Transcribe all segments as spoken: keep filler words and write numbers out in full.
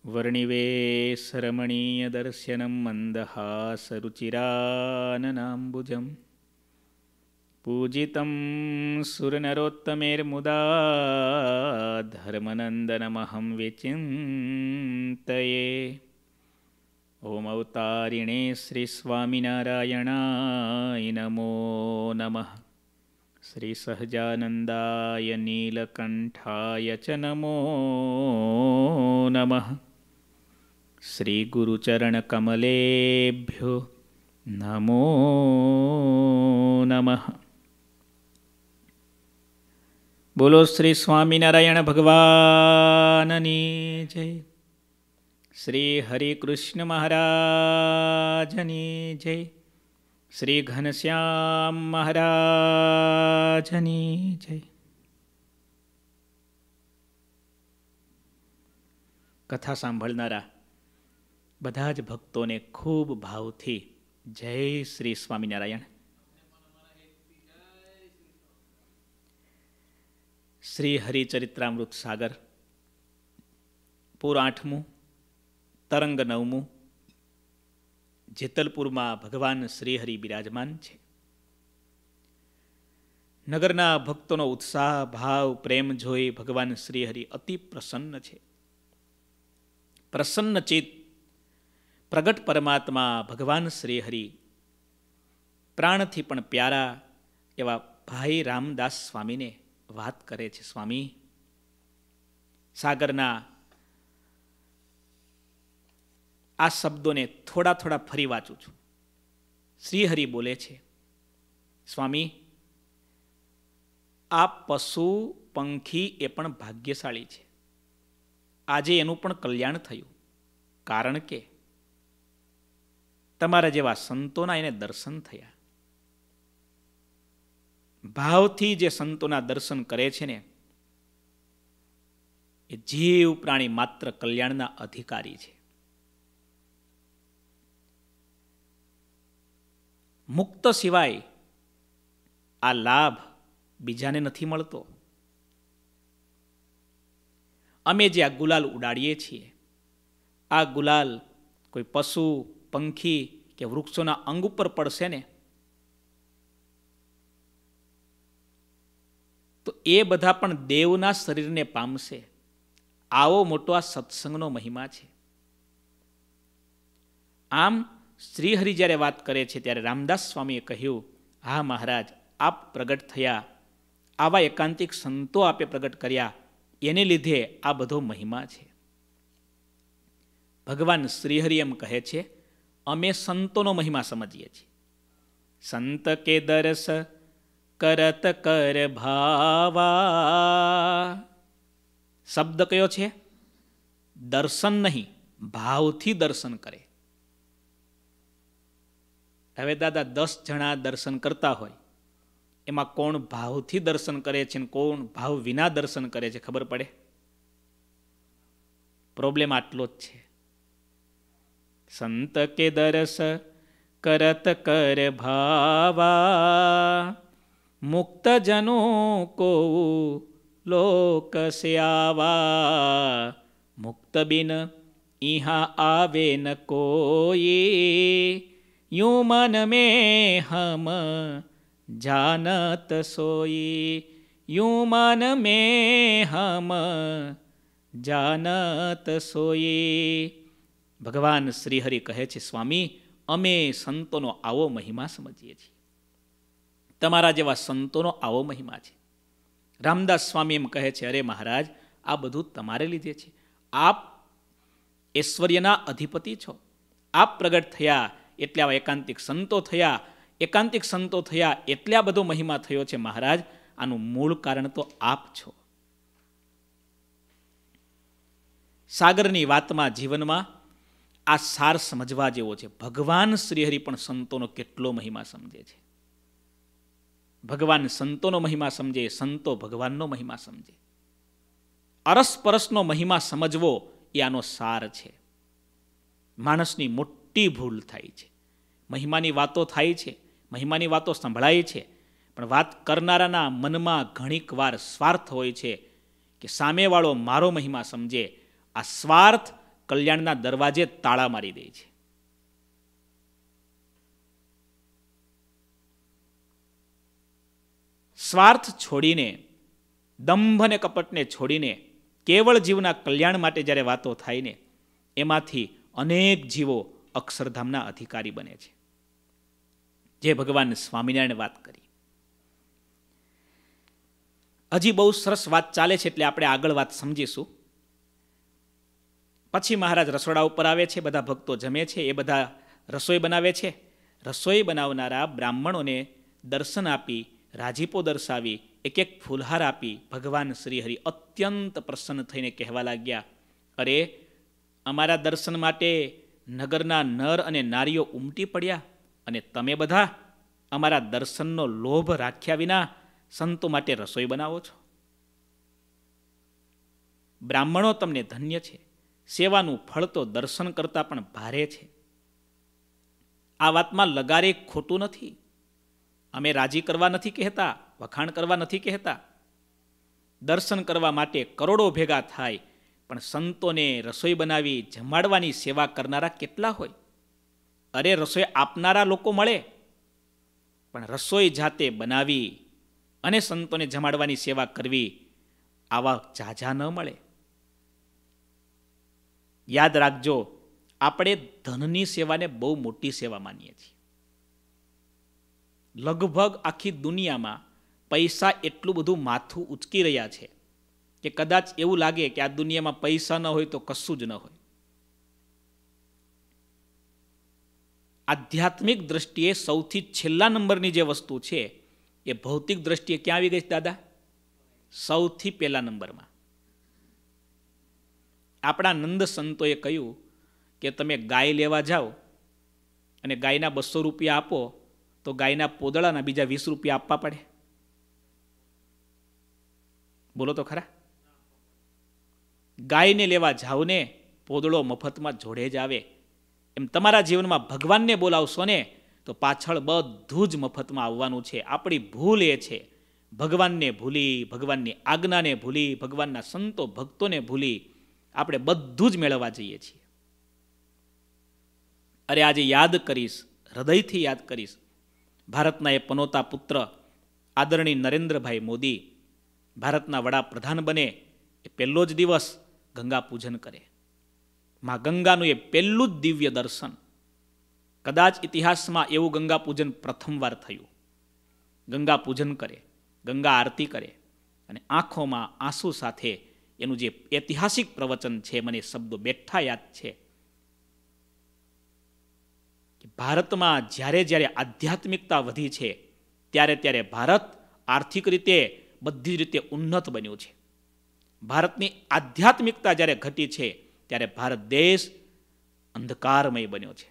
વર્ણિવેશરમણીયદર્શनं મંદહાસરુચિરાનનાંબુજં પૂજિतं સુરનરોત્તમેર્મુદા ધર્મનંદનમહં વિચિંતયે. ઓમ અવતારિણે શ્રી સ્વામિનારાયણાય નમો નમઃ. શ્રી સહજાનંદાય નીલકંઠાય ચ નમો નમઃ. શ્રી ગુરુચરણકમલેભ્યો નમો નમઃ. બોલો શ્રી સ્વામિનારાયણ ભગવાનની જય. શ્રી હરિકૃષ્ણ મહારાજની જય. શ્રી ઘનશ્યામ મહારાજની જય. કથા સાંભળનારા બધા જ ભક્તોને ખૂબ ભાવથી જય શ્રી સ્વામિનારાયણ. શ્રી હરિચરિત્રામૃત સાગર પૂર આઠમું, તરંગ નવમું. જેતલપુરમાં ભગવાન શ્રીહરિ બિરાજમાન છે. નગરના ભક્તોનો ઉત્સાહ, ભાવ, પ્રેમ જોઈ ભગવાન શ્રીહરિ અતિ પ્રસન્ન છે. પ્રસન્ન ચિત્ત પ્રગટ પરમાત્મા ભગવાન શ્રીહરિ પ્રાણથી પણ પ્યારા એવા ભાઈ રામદાસ સ્વામીને વાત કરે છે. સ્વામી, સાગરના આ શબ્દોને થોડા થોડા ફરી વાંચું છું. શ્રીહરિ બોલે છે, સ્વામી, આ પશુ પંખી એ પણ ભાગ્યશાળી છે. આજે એનું પણ કલ્યાણ થયું, કારણ કે તમારા જેવા સંતોના એને દર્શન થયા. ભાવથી જે સંતોના દર્શન કરે છે ને, એ જીવ પ્રાણી માત્ર કલ્યાણના અધિકારી છે. મુક્ત સિવાય આ લાભ બીજાને નથી મળતો. અમે જે આ ગુલાલ ઉડાડીએ છીએ, આ ગુલાલ કોઈ પશુ, પંખી કે વૃક્ષોના અંગ ઉપર પડશે ને તો એ બધા પણ દેવના શરીરને પામશે. આવો મોટો આ સત્સંગનો મહિમા છે. આમ શ્રીહરિ જ્યારે વાત કરે છે ત્યારે રામદાસ સ્વામીએ કહ્યું, હા મહારાજ, આપ પ્રગટ થયા, આવા એકાંતિક સંતો આપે પ્રગટ કર્યા, એને લીધે આ બધો મહિમા છે. ભગવાન શ્રીહરિ એમ કહે છે, અમે સંતોનો મહિમા સમજીએ છીએ. સંત કે દરસ કરત કર ભાવા. શબ્દ કયો છે? દર્શન નહીં, ભાવથી દર્શન કરે. હવે દાદા, દસ જણા દર્શન કરતા હોય, એમાં કોણ ભાવથી દર્શન કરે છે અને કોણ ભાવ વિના દર્શન કરે છે, ખબર પડે? પ્રોબ્લેમ આટલો જ છે. સંત કે દરસ કરત કર ભાવા, મુક્ત જનો કો લોક સે આવા, મુક્ત બિન ઇહા આવે ન કોઈ, यूं मन में हम जानत सोई, यूं मन में हम जानत સોઈ. ભગવાન શ્રીહરિ કહે છે, સ્વામી, અમે સંતોનો આવો મહિમા સમજીએ છીએ. તમારા જેવા સંતોનો આવો મહિમા છે. રામદાસ સ્વામી એમ કહે છે, અરે મહારાજ, આ બધું તમારે લીધે છે. આપ ઐશ્વર્યના અધિપતિ છો. આપ પ્રગટ થયા એટલે આવા એકાંતિક સંતો થયા. એકાંતિક સંતો થયા એટલે આ બધો મહિમા થયો છે. મહારાજ, આનું મૂળ કારણ તો આપ છો. સાગરની વાતમાં, જીવનમાં આ સાર સમજવા જેવો છે. ભગવાન શ્રીહરિ પણ સંતોનો કેટલો મહિમા સમજે છે. ભગવાન સંતોનો મહિમા સમજે, સંતો ભગવાનનો મહિમા સમજે. અરસપરસનો મહિમા સમજવો એ આનો સાર છે. માણસની મોટી ભૂલ થાય છે. મહિમાની વાતો થાય છે, મહિમાની વાતો સંભળાય છે, પણ વાત કરનારાના મનમાં ઘણીક વાર સ્વાર્થ હોય છે કે સામેવાળો મારો મહિમા સમજે. આ સ્વાર્થ કલ્યાણના દરવાજે તાળા મારી દે છે. સ્વાર્થ છોડીને, દંભ અને કપટને છોડીને કેવળ જીવના કલ્યાણ માટે જ્યારે વાતો થાય ને, એમાંથી અનેક જીવો અક્ષરધામના અધિકારી બને છે, જે ભગવાન સ્વામિનારાયણ વાત કરી. હજી બહુ સરસ વાત ચાલે છે, એટલે આપણે આગળ વાત સમજીશું. પછી મહારાજ રસોડા ઉપર આવે છે, બધા ભક્તો જમે છે, એ બધા રસોઈ બનાવે છે. રસોઈ બનાવનારા બ્રાહ્મણોને દર્શન આપી, રાજીપો દર્શાવી, એક એક ફૂલહાર આપી ભગવાન શ્રીહરિ અત્યંત પ્રસન્ન થઈને કહેવા લાગ્યા, અરે અમારા દર્શન માટે નગરના નર અને નારીઓ ઉમટી પડ્યા, અને તમે બધા અમારા દર્શનનો લોભ રાખ્યા વિના સંતો માટે રસોઈ બનાવો છો. બ્રાહ્મણો તમને ધન્ય છે, સેવાનું ફળ તો દર્શન કરતાં પણ ભારે છે. આ વાતમાં લગારે ખોટું નથી. અમે રાજી કરવા નથી કહેતા, વખાણ કરવા નથી કહેતા. દર્શન કરવા માટે કરોડો ભેગા થાય, પણ સંતોને રસોઈ બનાવી જમાડવાની સેવા કરનારા કેટલા હોય? અરે રસોઈ આપનારા લોકો મળે, પણ રસોઈ જાતે બનાવી અને સંતોને જમાડવાની સેવા કરવી, આવા ઝાઝા ન મળે. યાદ રાખજો, આપણે ધનની સેવાને બહુ મોટી સેવા માનીએ છીએ. લગભગ આખી દુનિયામાં પૈસા એટલું બધું માથું ઉચકી રહ્યા છે કે કદાચ એવું લાગે કે આ દુનિયામાં પૈસા ન હોય તો કશું જ ન હોય. આધ્યાત્મિક દ્રષ્ટિએ સૌથી છેલ્લા નંબરની જે વસ્તુ છે એ ભૌતિક દ્રષ્ટિએ ક્યાં આવી ગઈ છે દાદા? સૌથી પહેલા નંબરમાં. આપણા નંદ સંતોએ કહ્યું કે તમે ગાય લેવા જાઓ અને ગાયના બસો રૂપિયા આપો તો ગાયના પોદળાના બીજા વીસ રૂપિયા આપવા પડે? બોલો તો ખરા. ગાયને લેવા જાઓ ને, પોદળો મફતમાં જોડે જ આવે. એમ તમારા જીવનમાં ભગવાનને બોલાવશો ને તો પાછળ બધું જ મફતમાં આવવાનું છે. આપણી ભૂલ એ છે, ભગવાનને ભૂલી, ભગવાનની આજ્ઞાને ભૂલી, ભગવાનના સંતો ભક્તોને ભૂલી આપણે બધું જ મેળવવા જઈએ છીએ. અરે આજે યાદ કરીશ, હૃદયથી યાદ કરીશ, ભારતના એ પનોતા પુત્ર આદરણીય નરેન્દ્રભાઈ મોદી ભારતના વડાપ્રધાન બને એ પહેલો જ દિવસ ગંગા પૂજન કરે. માં ગંગાનું એ પહેલું જ દિવ્ય દર્શન. કદાચ ઇતિહાસમાં એવું ગંગા પૂજન પ્રથમવાર થયું. ગંગા પૂજન કરે, ગંગા આરતી કરે, અને આંખોમાં આંસુ સાથે એનું જે ઐતિહાસિક પ્રવચન છે, મને શબ્દો બેઠા યાદ છે કે ભારતમાં જ્યારે જ્યારે આધ્યાત્મિકતા વધી છે ત્યારે ત્યારે ભારત આર્થિક રીતે બધી જ રીતે ઉન્નત બન્યું છે. ભારતની આધ્યાત્મિકતા જ્યારે ઘટી છે ત્યારે ભારત દેશ અંધકારમય બન્યો છે.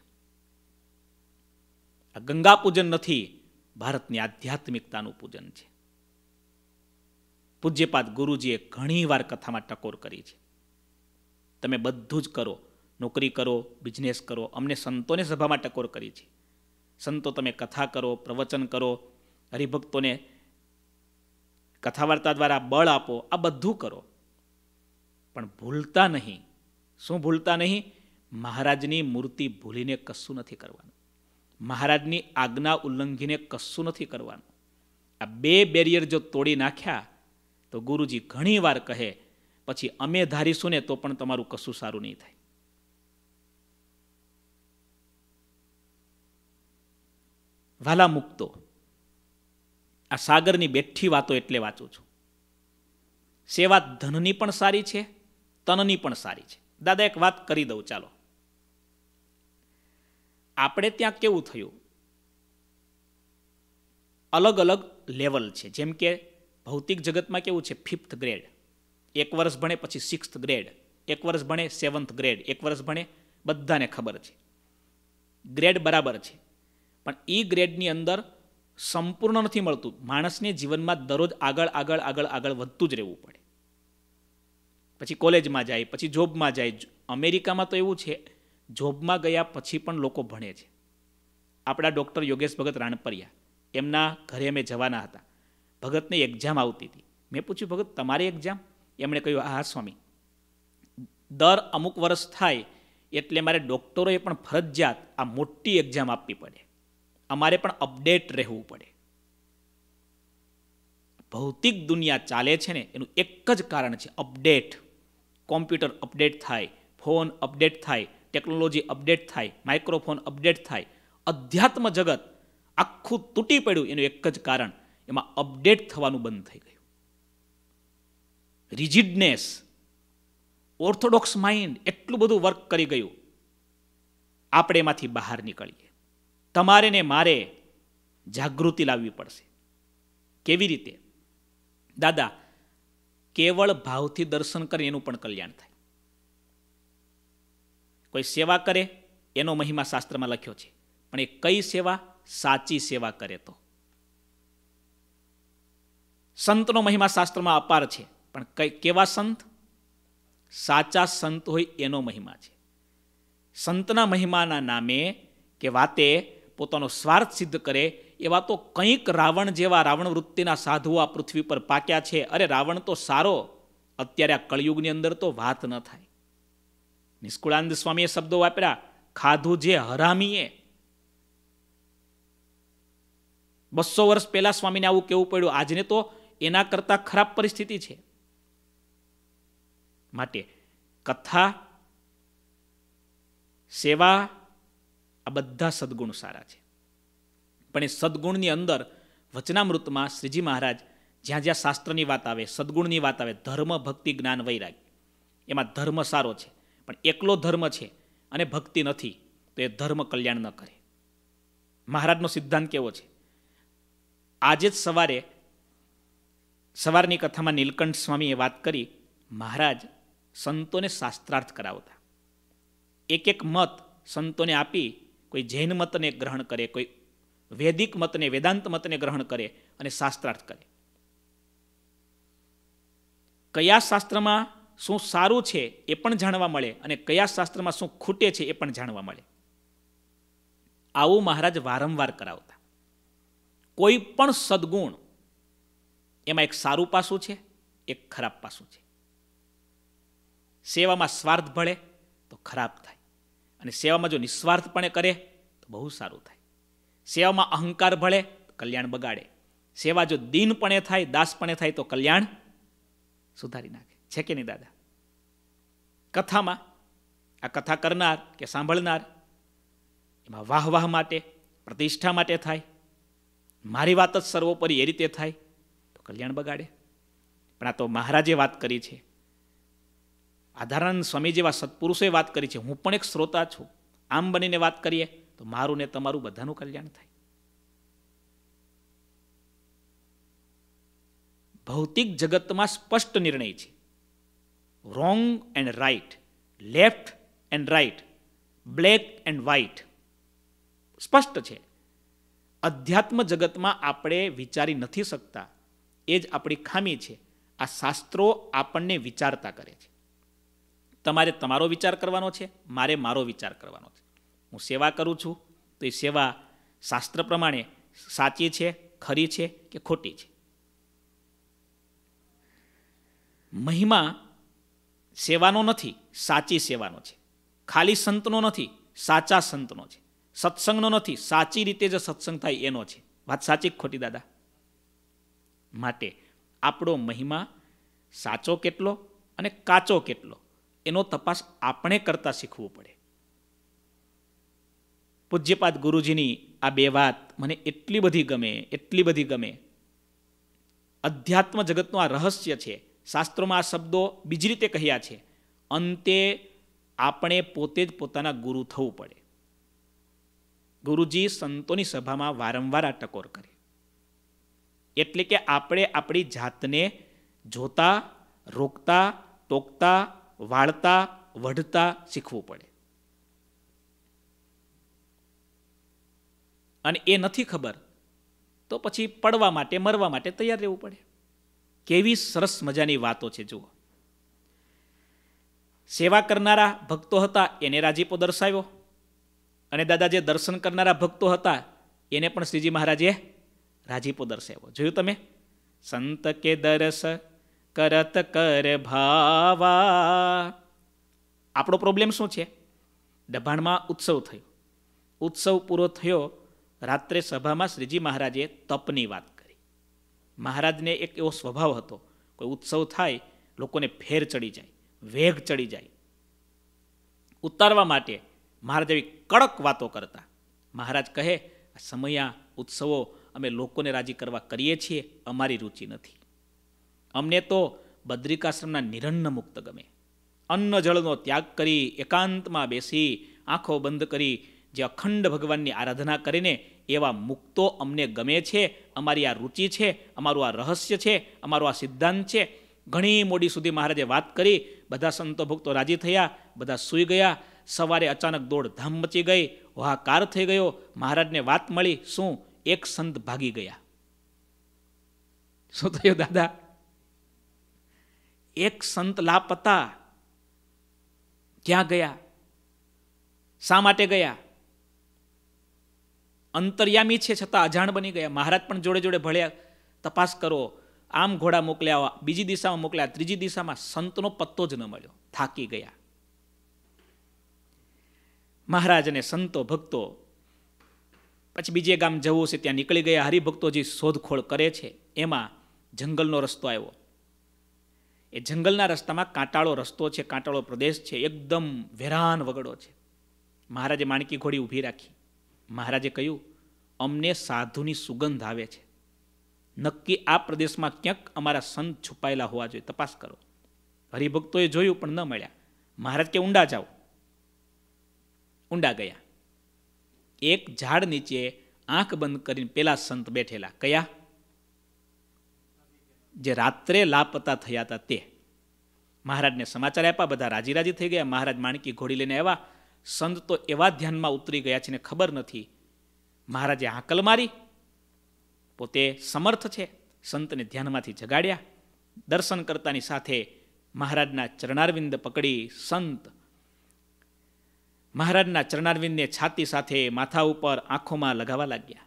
આ ગંગા પૂજન નથી, ભારતની આધ્યાત્મિકતાનું પૂજન છે. પૂજ્યપાદ ગુરુજીએ ઘણી વાર કથામાં ટકોર કરી છે. તમે બધું જ કરો, નોકરી કરો, બિઝનેસ કરો, અમને સંતોને સભામાં ટકોર કરી છે. સંતો તમે કથા કરો, પ્રવચન કરો, હરિભક્તોને કથા વાર્તા દ્વારા બળ આપો, આ બધું કરો, પણ ભૂલતા નહીં. શું ભૂલતા નહીં? મહારાજની મૂર્તિ ભૂલીને કશું નથી કરવાનું. મહારાજની આજ્ઞા ઉલ્લંઘીને કશું નથી કરવાનું. આ બે બેરિયર જો તોડી નાખ્યા તો ગુરુજી ઘણી વાર કહે, પછી અમે ધારીશું ને તો પણ તમારું કશું સારું નહીં થાય. વાલા મુક્તો, આ સાગરની બેઠી વાતો એટલે વાંચું છું. સેવા ધનની પણ સારી છે, તનની પણ સારી છે. દાદા એક વાત કરી દઉં, ચાલો. આપણે ત્યાં કેવું થયું, અલગ અલગ લેવલ છે. જેમ કે ભૌતિક જગતમાં કેવું છે, ફિફ્થ ગ્રેડ, એક વર્ષ ભણે પછી સિક્સ્થ ગ્રેડ, એક વર્ષ ભણે સેવન્થ ગ્રેડ, એક વર્ષ ભણે, બધાને ખબર છે ગ્રેડ બરાબર છે. પણ એ ગ્રેડની અંદર સંપૂર્ણ નથી મળતું. માણસને જીવનમાં દરરોજ આગળ આગળ આગળ આગળ વધતું જ રહેવું પડે. પછી કોલેજમાં જાય, પછી જોબમાં જાય. અમેરિકામાં તો એવું છે, જોબમાં ગયા પછી પણ લોકો ભણે છે. આપણા ડૉક્ટર યોગેશ ભગત રાણપરિયા, એમના ઘરે અમે જવાના હતા. ભગતને એક્ઝામ આવતી હતી. મેં પૂછ્યું, ભગત તમારી એક્ઝામ? એમણે કહ્યું, હા સ્વામી, દર અમુક વર્ષ થાય એટલે મારે ડૉક્ટરોએ પણ ફરજિયાત આ મોટી એક્ઝામ આપવી પડે, અમારે પણ અપડેટ રહેવું પડે. ભૌતિક દુનિયા ચાલે છે ને એનું એક જ કારણ છે અપડેટ. કોમ્પ્યુટર અપડેટ થાય, ફોન અપડેટ થાય, ટેકનોલોજી અપડેટ થાય, માઇક્રોફોન અપડેટ થાય. અધ્યાત્મ જગત આખું તૂટી પડ્યું એનું એક જ કારણ, એમાં અપડેટ થવાનું બંધ થઈ ગયું. રિજિડનેસ, ઓર્થોડોક્સ માઇન્ડ એટલું બધું વર્ક કરી ગયું. આપણે એમાંથી બહાર નીકળીએ. તમારે ને મારે જાગૃતિ લાવવી પડશે. કેવી રીતે? દાદા, કેવળ ભાવથી દર્શન કરે એનું પણ કલ્યાણ થાય. કોઈ સેવા કરે એનો મહિમા શાસ્ત્રમાં લખ્યો છે, પણ એ કઈ સેવા? સાચી સેવા કરે તો. સંતનો મહિમા શાસ્ત્રમાં અપાર છે, પણ કઈ કેવા સંત? સાચા સંત હોય એનો મહિમા છે. સંતના મહિમાના નામે કે વાતે પોતાનો સ્વાર્થ સિદ્ધ કરે એવા તો કંઈક રાવણ જેવા રાવણ વૃત્તિના સાધુઓ આ પૃથ્વી પર પાક્યા છે. અરે રાવણ તો સારો, અત્યારે આ કળિયુગની અંદર તો વાત ન થાય. નિષ્કુળાનંદ સ્વામીએ શબ્દો વાપર્યા, ખાધું જે હરામીએ. બસો વર્ષ પહેલા સ્વામીને આવું કેવું પડ્યું, આજને તો એના કરતા ખરાબ પરિસ્થિતિ છે. માટે કથા, સેવા આ બધા સદગુણ સારા છે. પણ એ સદગુણની અંદર વચનામૃતમાં શ્રીજી મહારાજ જ્યાં જ્યાં શાસ્ત્રની વાત આવે, સદગુણની વાત આવે, ધર્મ, ભક્તિ, જ્ઞાન, વૈરાગ્ય, એમાં ધર્મ સારો છે, પણ એકલો ધર્મ છે અને ભક્તિ નથી તો એ ધર્મ કલ્યાણ ન કરે. મહારાજનો સિદ્ધાંત કેવો છે? આજે જ સવારે સવારની કથામાં નીલકંઠ સ્વામીએ વાત કરી, મહારાજ સંતોને શાસ્ત્રાર્થ કરાવતા. એક એક મત સંતોને આપી, કોઈ જૈન મતને ગ્રહણ કરે, કોઈ વૈદિક મતને, વેદાંત મતને ગ્રહણ કરે અને શાસ્ત્રાર્થ કરે. કયા શાસ્ત્રમાં શું સારું છે એ પણ જાણવા મળે અને કયા શાસ્ત્રમાં શું ખૂટે છે એ પણ જાણવા મળે. આવું મહારાજ વારંવાર કરાવતા. કોઈ પણ સદગુણ એમાં એક સારું પાસું છે, એક ખરાબ પાસું છે. સેવામાં સ્વાર્થ ભળે તો ખરાબ થાય, અને સેવામાં જો નિસ્વાર્થપણે કરે તો બહુ સારું થાય. સેવામાં અહંકાર ભળે તો કલ્યાણ બગાડે. સેવા જો દીનપણે થાય, દાસપણે થાય તો કલ્યાણ સુધારી નાખે. છે કે નહીં દાદા? કથામાં આ કથા કરનાર કે સાંભળનાર એમાં વાહ વાહ માટે, પ્રતિષ્ઠા માટે થાય, મારી વાત જ સર્વોપરી એ રીતે થાય તો કલ્યાણ બગાડે. પણ આ તો મહારાજે વાત કરી છે, આધારાનંદ સ્વામી જેવા સત્પુરુષોએ વાત કરી છે, હું પણ એક શ્રોતા છું. આમ બનીને વાત કરીએ તો મારું ને તમારું બધાનું કલ્યાણ થાય. ભૌતિક જગતમાં સ્પષ્ટ નિર્ણય છે. Wrong and right, left and right, black and white સ્પષ્ટ છે. અધ્યાત્મ જગતમાં આપણે વિચારી નથી શકતા, એ જ આપણી ખામી છે. આ શાસ્ત્રો આપણને વિચારતા કરે છે. તમારે તમારો વિચાર કરવાનો છે, મારે મારો વિચાર કરવાનો છે. હું સેવા કરું છું તો એ સેવા શાસ્ત્ર પ્રમાણે સાચી છે, ખરી છે કે ખોટી છે. મહિમા સેવાનો નથી, સાચી સેવાનો છે. ખાલી સંતનો નથી, સાચા સંતનો છે. સત્સંગનો નથી, સાચી રીતે જે સત્સંગ થાય એનો છે. વાત સાચી ખોટી દાદા? માટે આપણો મહિમા સાચો કેટલો અને કાચો કેટલો એનો તપાસ આપણે કરતા શીખવું પડે. પૂજ્યપાદ ગુરુજીની આ બે વાત મને એટલી બધી ગમે, એટલી બધી ગમે. અધ્યાત્મ જગતનું આ રહસ્ય છે. શાસ્ત્રોમાં આ શબ્દો બીજી રીતે કહ્યા છે. અંતે આપણે પોતે જ પોતાના ગુરુ થવું પડે. ગુરુજી સંતોની સભામાં વારંવાર આ ટકોર કરે. એટલે કે આપણે આપણી જાતને જોતા, રોકતા, ટોકતા, વાળતા, વઢતા શીખવું પડે. અને એ નથી ખબર તો પછી પડવા માટે, મરવા માટે તૈયાર રહેવું પડે. કેવી સરસ મજાની વાતો છે જુઓ. સેવા કરનારા ભક્તો હતા એને રાજીપો દર્શાવ્યો, અને દાદા જે દર્શન કરનારા ભક્તો હતા એને પણ શ્રીજી મહારાજે રાજીપો દર્શાવ્યો. જોયું તમે? સંત કે દર્શ કરત કર ભાવા આપણો પ્રોબ્લેમ શું છે? દભાણમાં ઉત્સવ થયો, ઉત્સવ પૂરો થયો, રાત્રે સભામાં શ્રીજી મહારાજે તપની વાત કરી. મહારાજને એક એવો સ્વભાવ હતો, કોઈ ઉત્સવ થાય લોકોને ફેર ચડી જાય, વેગ ચડી જાય, ઉતારવા માટે મહારાજ એવી કડક વાતો કરતા. મહારાજ કહે, આ સમયા ઉત્સવો અમે લોકોને રાજી કરવા કરીએ છીએ, અમારી રુચિ નથી. અમને તો બદ્રિકાશ્રમના નિરન્ન મુક્ત ગમે. અન્ન જળનો ત્યાગ કરી એકાંતમાં બેસી આંખો બંધ કરી જે અખંડ ભગવાનની આરાધના કરીને એવા મુક્તો અમને ગમે છે. અમારી આ રુચિ છે, અમારું આ રહસ્ય છે, અમારો આ સિદ્ધાંત છે. ઘણી મોડી સુધી મહારાજે વાત કરી. બધા સંતો ભક્તો રાજી થયા, બધા સૂઈ ગયા. સવારે અચાનક દોડધામ મચી ગઈ, હાહાકાર થઈ ગયો. મહારાજને વાત મળી, શું? એક સંત ભાગી ગયા. શું થયું દાદા? એક સંત લાપતા. ક્યાં ગયા? શા માટે ગયા? અંતર્યામી છે છતાં અજાણ બની ગયા. મહારાજ પણ જોડે જોડે ભળ્યા, તપાસ કરો. આમ ઘોડા મોકલ્યા, બીજી દિશામાં મોકલ્યા, ત્રીજી દિશામાં, સંતનો પત્તો જ ન મળ્યો. થાકી ગયા. મહારાજ અને સંતો ભક્તો પછી બીજે ગામ જવું છે ત્યાં નીકળી ગયા. હરિભક્તો જે શોધખોળ કરે છે એમાં જંગલનો રસ્તો આવ્યો. એ જંગલના રસ્તામાં કાંટાળો રસ્તો છે, કાંટાળો પ્રદેશ છે, એકદમ વેરાન વગડો છે. મહારાજે માણકી ઘોડી ઊભી રાખી. મહારાજે કહ્યું, અમને સાધુની સુગંધ આવે છે, નક્કી આ પ્રદેશમાં ક્યાંક અમારા સંત છુપાયેલા હોવા જોઈએ, તપાસ કરો. હરિભક્તોએ જોયું પણ ન મળ્યા. મહારાજ કે ઊંડા જાઓ. ઊંડા ગયા. એક ઝાડ નીચે આંખ બંધ કરીને પેલા સંત બેઠેલા. કયા? જે રાત્રે લાપતા થયા હતા તે. મહારાજને સમાચાર આપ્યા, બધા રાજી રાજી થઈ ગયા. મહારાજ માણકી ઘોડી લઈને આવ્યા. સંત તો એવા ધ્યાનમાં ઉતરી ગયા છે ને ખબર નથી. મહારાજે હાકલ મારી, પોતે સમર્થ છે, સંતને ધ્યાનમાંથી જગાડ્યા. દર્શન કરતાની સાથે મહારાજના ચરણારવિંદ પકડી સંત મહારાજના ચરણારવિંદને છાતી સાથે માથા ઉપર આંખોમાં લગાવવા લાગ્યા.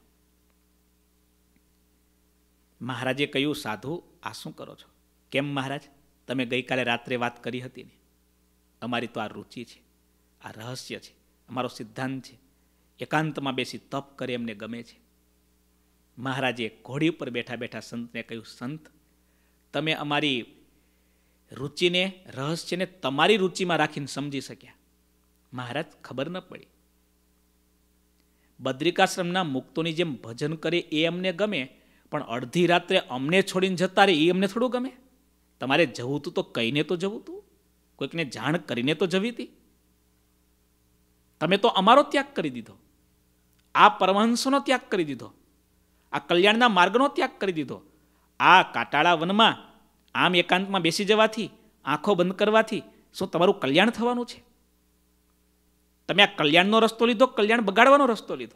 મહારાજે કહ્યું, સાધુ આ શું કરો છો? કેમ મહારાજ? તમે ગઈકાલે રાત્રે વાત કરી હતી ને, અમારી તો આ રુચિ છે, આ રહસ્ય છે, અમારો સિદ્ધાંત છે. એકાંતમાં બેસી તપ કરે એમને ગમે છે. મહારાજે ઘોડી ઉપર બેઠા બેઠા સંતને કહ્યું, સંત તમે અમારી રુચિને, રહસ્યને તમારી રુચિમાં રાખીને સમજી શક્યા. મહારાજ ખબર ન પડી. બદ્રિકાશ્રમના મુક્તોની જેમ ભજન કરે એ અમને ગમે, પણ અડધી રાત્રે અમને છોડીને જતા રહે એ અમને થોડું ગમે. તમારે જવું તું તો કહીને તો જવું તું, કોઈકને જાણ કરીને તો જવી હતી. તમે તો અમારો ત્યાગ કરી દીધો, આ પરમહંસોનો ત્યાગ કરી દીધો, આ કલ્યાણના માર્ગનો ત્યાગ કરી દીધો. આ કાંટાળા વનમાં આમ એકાંતમાં બેસી જવાથી, આંખો બંધ કરવાથી શું તમારું કલ્યાણ થવાનું છે? તમે આ કલ્યાણનો રસ્તો લીધો, કલ્યાણ બગાડવાનો રસ્તો લીધો.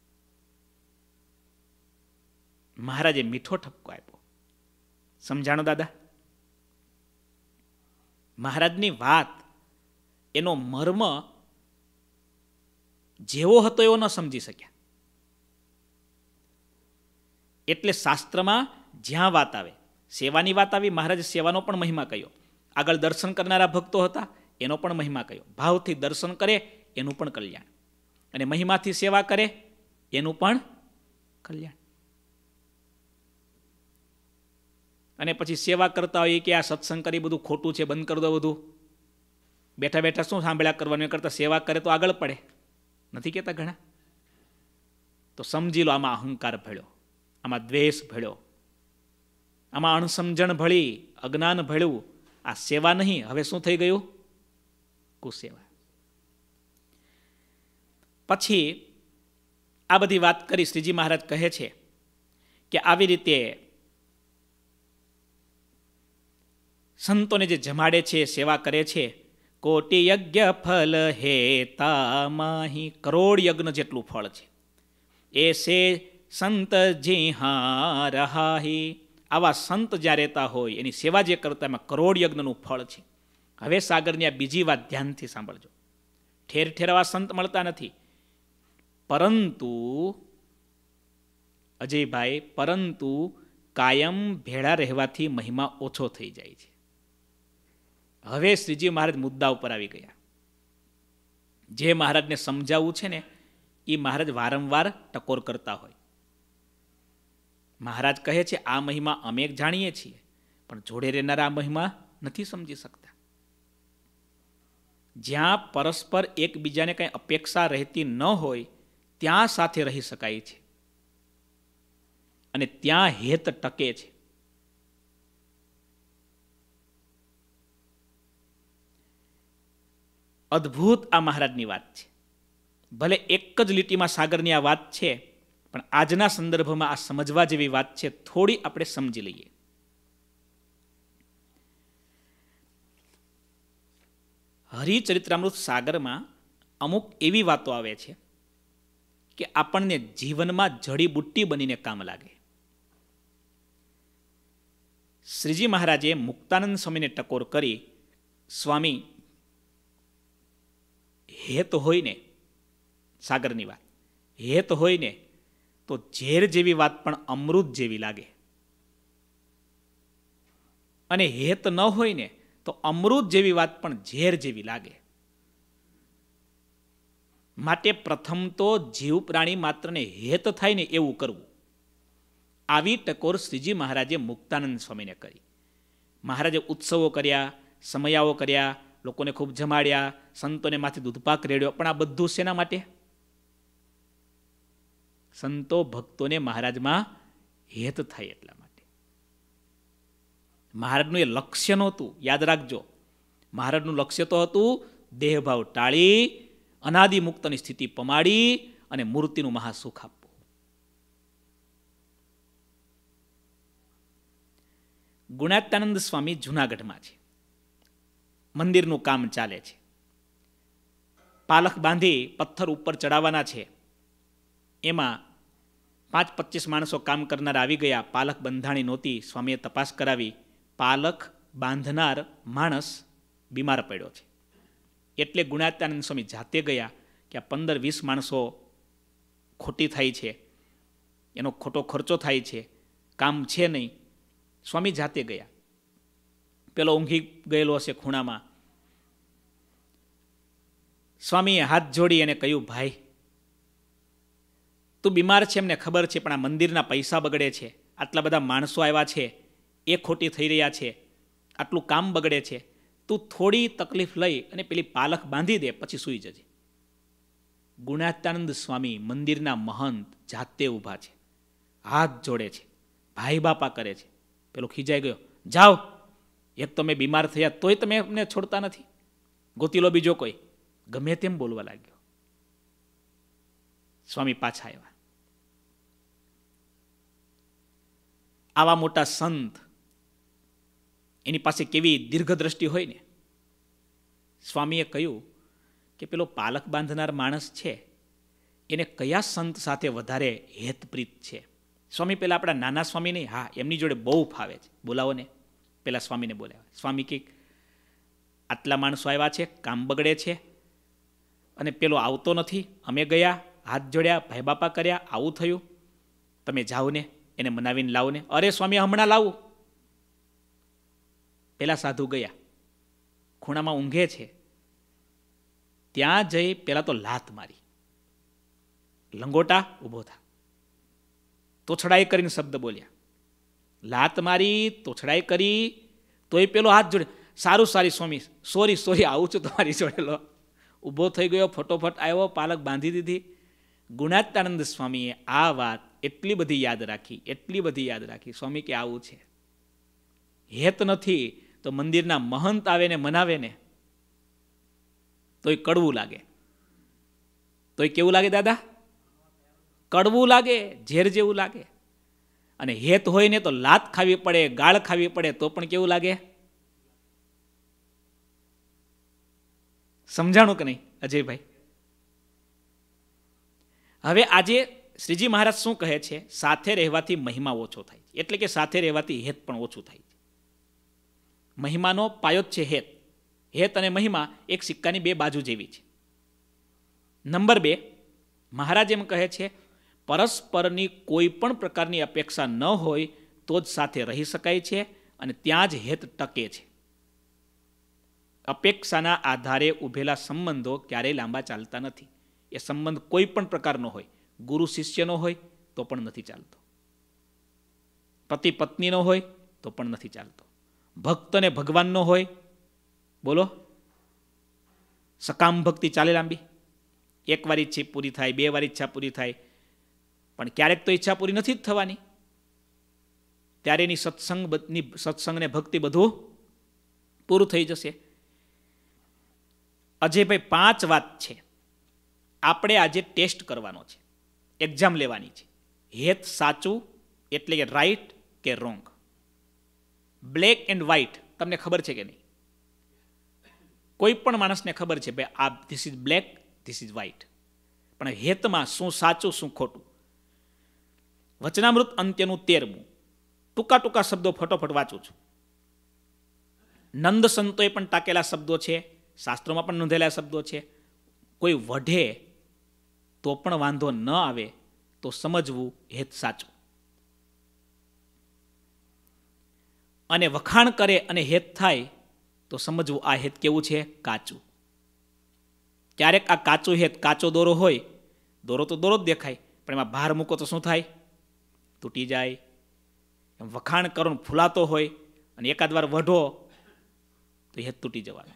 મહારાજે મીઠો ઠપકો આપ્યો. સમજાણો દાદા? મહારાજની વાત, એનો મર્મ જેવો હતો એવો ન સમજી શક્યા. એટલે શાસ્ત્રમાં જ્યાં વાત આવે, સેવાની વાત આવી, મહારાજે સેવાનો પણ મહિમા કહ્યો. આગળ દર્શન કરનારા ભક્તો હતા એનો પણ મહિમા કહ્યો. ભાવથી દર્શન કરે એનું પણ કલ્યાણ, અને મહિમાથી સેવા કરે એનું પણ કલ્યાણ. અને પછી સેવા કરતા હોય કે આ સત્સંગ કરી બધું ખોટું છે, બંધ કરી દો બધું, બેઠા બેઠા શું સાંભળ્યા કરવાનું, એ કરતાં સેવા કરે તો આગળ પડે, નથી કહેતા ઘણા? તો સમજી લો, આમાં અહંકાર ભળ્યો, આમાં દ્વેષ ભળ્યો, આમાં અણસમજણ ભળી, અજ્ઞાન ભળ્યું. આ સેવા નહીં, હવે શું થઈ ગયું? કુસેવા. પછી આ બધી વાત કરી શ્રીજી મહારાજ કહે છે કે આવી રીતે સંતોને જે જમાડે છે, સેવા કરે છે, કોટી યજ્ઞ ફલ હેતા માહી, કરોડ યજ્ઞ જેટલું ફળ છે. એ સે સંત જી હા રહાહી, આવા સંત જ્યાં રહેતા હોય એની સેવા જે કરતા એમાં કરોડ યજ્ઞનું ફળ છે. હવે સાગરની આ બીજી વાત ધ્યાનથી સાંભળજો. ઠેર ઠેર આવા સંત મળતા નથી, પરંતુ અજયભાઈ, પરંતુ કાયમ ભેળા રહેવાથી મહિમા ઓછો થઈ જાય છે. હવે શ્રીજી મહારાજ મુદ્દા ઉપર આવી ગયા. જે મહારાજને સમજાવવું છે ને એ મહારાજ વારંવાર ટકોર કરતા હોય. મહારાજ કહે છે આ મહિમા અમે જાણીએ છીએ, પણ જોડે રહેનારા આ મહિમા નથી સમજી શકતા. જ્યાં પરસ્પર એકબીજાને કંઈ અપેક્ષા રહેતી ન હોય ત્યાં સાથે રહી શકાય છે અને ત્યાં હેત ટકે છે. અદ્ભુત આ મહારાજની વાત છે. ભલે એક જ લીટીમાં સાગરની આ વાત છે, પણ આજના સંદર્ભમાં આ સમજવા જેવી વાત છે. થોડી આપણે સમજી લઈએ. હરિચરિત્રામૃત સાગરમાં અમુક એવી વાતો આવે છે કે આપણને જીવનમાં જડીબુટ્ટી બનીને કામ લાગે. શ્રીજી મહારાજે મુક્તાનંદ સ્વામીને ટકોર કરી, સ્વામી હેત હોય ને, સાગરની વાત હેત હોય ને તો ઝેર જેવી વાત પણ અમૃત જેવી લાગે, અને હેત ન હોય ને તો અમૃત જેવી વાત પણ ઝેર જેવી લાગે. માટે પ્રથમ તો જીવ પ્રાણી માત્રને હેત થાય ને એવું કરવું. આવી ટકોર શ્રીજી મહારાજે મુક્તાનંદ સ્વામીને કરી. મહારાજે ઉત્સવો કર્યા, સમયાઓ કર્યા, લોકોને ખૂબ જમાડ્યા, સંતોને માથે દૂધપાક રેડ્યો. પણ આ બધું શેના માટે? સંતો ભક્તોને મહારાજમાં હેત થાય એટલા માટે. મહારાજનું એ લક્ષ્ય નહોતું, યાદ રાખજો. મહારાજનું લક્ષ્ય તો હતું દેહભાવ ટાળી, અનાદિ મુક્તની સ્થિતિ પમાડી અને મૂર્તિનું મહાસુખ આપવું. ગુણાત્યાનંદ સ્વામી જૂનાગઢમાં છે. મંદિરનું કામ ચાલે છે. પાલખ બાંધી પથ્થર ઉપર ચડાવવાના છે. એમાં પાંચ પચીસ માણસો કામ કરનાર આવી ગયા. પાલખ બંધાણી નહોતી. સ્વામીએ તપાસ કરાવી, પાલખ બાંધનાર માણસ બીમાર પડ્યો છે. એટલે ગુણાત્યાનંદ સ્વામી જાતે ગયા કે આ પંદર વીસ માણસો ખોટી થાય છે, એનો ખોટો ખર્ચો થાય છે, કામ છે નહીં. સ્વામી જાતે ગયા. પેલો ઊંઘી ગયેલો હશે ખૂણામાં. સ્વામીએ હાથ જોડી અને કહ્યું, ભાઈ તું બીમાર છે એમને ખબર છે, પણ આ મંદિરના પૈસા બગડે છે, આટલા બધા માણસો આવ્યા છે એ ખોટી થઈ રહ્યા છે, આટલું કામ બગડે છે, તું થોડી તકલીફ લઈ અને પેલી પાલખ બાંધી દે, પછી સૂઈ જજે. ગુણાત્યાનંદ સ્વામી મંદિરના મહંત જાતે ઊભા છે, હાથ જોડે છે, ભાઈ બાપા કરે છે. પેલો ખીજાઈ ગયો, જાઓ, એક તો મેં બીમાર થયા તોય તમે અમને છોડતા નથી, ગોતી લો બીજો કોઈ. ગમે તેમ બોલવા લાગ્યો. સ્વામી પાછા આવ્યા. આવા મોટા સંત, એની પાસે કેવી દીર્ઘદ્રષ્ટિ હોય ને. સ્વામીએ કહ્યું કે પેલો પાલક બાંધનાર માણસ છે એને કયા સંત સાથે વધારે હેતપ્રીત છે? સ્વામી પેલા આપણા નાના સ્વામી નહીં, હા એમની જોડે બહુ ફાવે છે, બોલાવો ને. પેલા સ્વામીને બોલાવ્યા. સ્વામી કે આટલા માણસો આવ્યા છે, કામ બગડે છે અને પેલો આવતો નથી, અમે ગયા, હાથ જોડ્યા, ભાઈ બાપા કર્યા, આવું થયું, તમે જાઓ ને એને મનાવીને લાવો ને. અરે સ્વામી હમણાં લાવું. પેલા સાધુ ગયા, ખૂણામાં ઊંઘે છે, ત્યાં જઈ પેલા તો લાત મારી, લંગોટા ઊભો થા, તોછડાઈ કરીને શબ્દ બોલ્યા. લાત મારી, તોછડાઈ કરી, તોય પેલો હાથ જોડે, સારું સારી સ્વામી, સોરી સોરી, આવું છું તમારી જોડે લો. ઊભો થઈ ગયો, ફટોફટ આવ્યો, પાલક બાંધી દીધી. ગુણાત્યાનંદ સ્વામીએ આ વાત એટલી બધી યાદ રાખી, એટલી બધી યાદ રાખી. સ્વામી કે આવું છે, હેત નથી તો મંદિરના મહંત આવે ને મનાવે ને તોય કડવું લાગે. તોય કેવું લાગે દાદા? કડવું લાગે, ઝેર જેવું લાગે. અને હેત હોય ને તો લાત ખાવી પડે, ગાળ ખાવી પડે, તો પણ કેવું લાગે? સમજાણું કે નહીં અજયભાઈ? હવે આજે શ્રીજી મહારાજ શું કહે છે? સાથે રહેવાથી મહિમા ઓછો થાય છે, એટલે કે સાથે રહેવાથી હેત પણ ઓછું થાય છે. મહિમાનો પાયો જ છે હેત. હેત અને મહિમા એક સિક્કાની બે બાજુ જેવી છે. નંબર બે, મહારાજ એમ કહે છે પરસ્પરની કોઈ પણ પ્રકારની અપેક્ષા ન હોય તો જ સાથે રહી શકાય છે અને ત્યાં જ હેત ટકે છે. અપેક્ષાના આધારે ઊભેલા સંબંધો ક્યારેય લાંબા ચાલતા નથી. એ સંબંધ કોઈ પણ પ્રકારનો હોય, ગુરુ શિષ્યનો હોય તો પણ નથી ચાલતો, પતિ પત્નીનો હોય તો પણ નથી ચાલતો, ભક્ત અને ભગવાનનો હોય, બોલો, સકામ ભક્તિ ચાલે લાંબી? એક વાર ઈચ્છા પૂરી થાય, બે વાર ઈચ્છા પૂરી થાય, પણ ક્યારેક તો ઈચ્છા પૂરી નથી જ થવાની. ત્યારે એની સત્સંગ સત્સંગ ને ભક્તિ બધું પૂરું થઈ જશે. અજયભાઈ, પાંચ વાત છે આપણે આજે ટેસ્ટ કરવાનો છે, એક્ઝામ લેવાની છે. હેત સાચું એટલે કે રાઈટ કે રોંગ, બ્લેક એન્ડ વ્હાઇટ તમને ખબર છે કે નહીં? કોઈ પણ માણસને ખબર છે ભાઈ આ this is black, this is white, પણ હેતમાં શું સાચું શું ખોટું? વચનામૃત અંત્યનું તેરમું, ટૂંકા ટૂંકા શબ્દો ફટોફટ વાંચું છું. નંદ સંતોએ પણ ટાંકેલા શબ્દો છે, શાસ્ત્રોમાં પણ નોંધેલા શબ્દો છે. કોઈ વઢે તો પણ વાંધો ન આવે તો સમજવું હેત સાચું, અને વખાણ કરે અને હેત થાય તો સમજવું આ હેત કેવું છે? કાચું. ક્યારેક આ કાચું હેત, કાચો દોરો હોય, દોરો તો દોરો જ દેખાય, પણ એમાં ભાર મૂકો તો શું થાય? તૂટી જાય. એમ વખાણ કરો ફૂલાતો હોય અને એકાદ વાર વઢો તો હેત તૂટી જવાનો,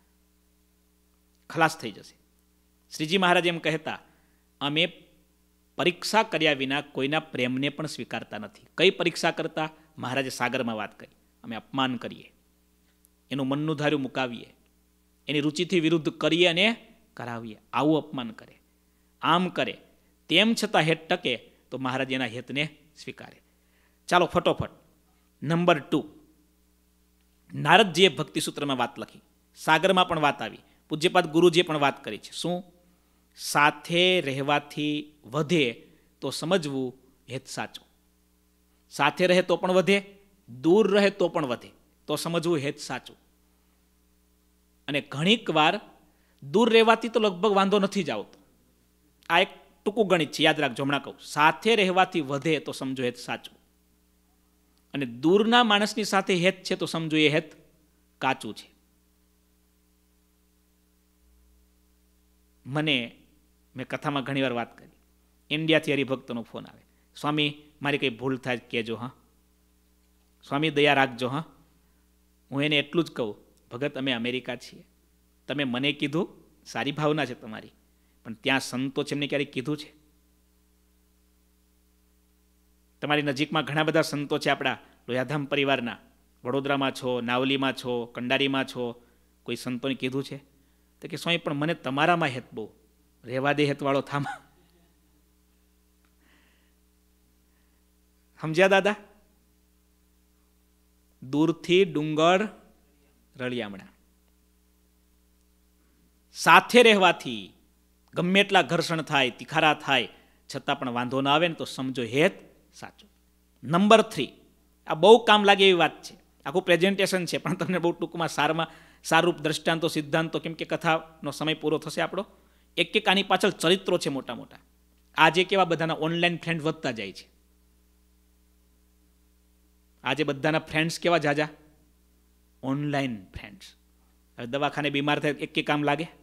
ખલાસ થઈ જશે. શ્રીજી મહારાજ એમ કહેતા, અમે પરીક્ષા કર્યા વિના કોઈના પ્રેમને પણ સ્વીકારતા નથી. કઈ પરીક્ષા કરતા? મહારાજે સાગરમાં વાત કરી, અમે અપમાન કરીએ, એનું મનનું ધાર્યું મુકાવીએ, એની રુચિથી વિરુદ્ધ કરીએ અને કરાવીએ. આવું અપમાન કરે, આમ કરે, તેમ છતાં હેત ટકે તો મહારાજ એના હેતને સ્વીકારે. ચાલો ફટોફટ. નંબર ટુ, નારદજીએ ભક્તિ સૂત્રમાં વાત લખી, સાગરમાં પણ વાત આવી, પૂજ્યપાદ ગુરુજીએ પણ વાત કરી છે. શું? સાથે રહેવાથી વધે તો સમજવું હેત સાચું. સાથે રહે તો પણ વધે, દૂર રહે તો પણ વધે તો સમજવું હેત સાચું. અને ઘણીક વાર દૂર રહેવાથી તો લગભગ વાંધો નથી જ આવતો. આ એક ટૂંકું ગણિત છે, યાદ રાખજો. હમણાં કહું, સાથે રહેવાથી વધે તો સમજો હેત સાચું, અને દૂરના માણસની સાથે હેત છે તો સમજો એ હેત કાચું છે. મને મેં કથામાં ઘણી વાર વાત કરી, ઇન્ડિયાથી હરિભક્તનો ફોન આવે, સ્વામી મારી કંઈ ભૂલ થાય કહેજો, હા સ્વામી દયા રાખજો, હા. હું એને એટલું જ કહું, ભગત અમે અમેરિકા છીએ, તમે મને કીધું, સારી ભાવના છે તમારી, પણ ત્યાં સંતો છે એમને ક્યારેક કીધું છે? તમારી નજીકમાં ઘણા બધા સંતો છે આપણા લોયાધામ પરિવારના, વડોદરામાં છો, નાવલીમાં છો, કંડારીમાં છો, કોઈ સંતોને કીધું છે? તો કે સ્વામી પણ મને તમારામાં હેત બહુ, રહેવા દે હેતવાળો થામા. સમજ્યા દાદા? દૂરથી ડુંગર રળિયામણા. સાથે રહેવાથી ગમે એટલા ઘર્ષણ થાય, તિખારા થાય, છતાં પણ વાંધો ના આવે ને તો સમજો હેત સાચું. નંબર થ્રી, આ બહુ કામ લાગે એવી વાત છે, આખું પ્રેઝન્ટેશન છે, પણ તમને બહુ ટૂંકમાં સારમાં સારૂપ દ્રષ્ટાંતો, સિદ્ધાંતો, કેમ કે કથાનો સમય પૂરો થશે આપણો. એક એક આની પાછળ ચરિત્રો છે મોટા મોટા. આજે કેવા બધાના ઓનલાઈન ફ્રેન્ડ વધતા જાય છે. આજે બધાના ફ્રેન્ડ્સ કેવા જાજા? Online friends. હવે દવાખાને બીમાર થાય એક કે કામ લાગે?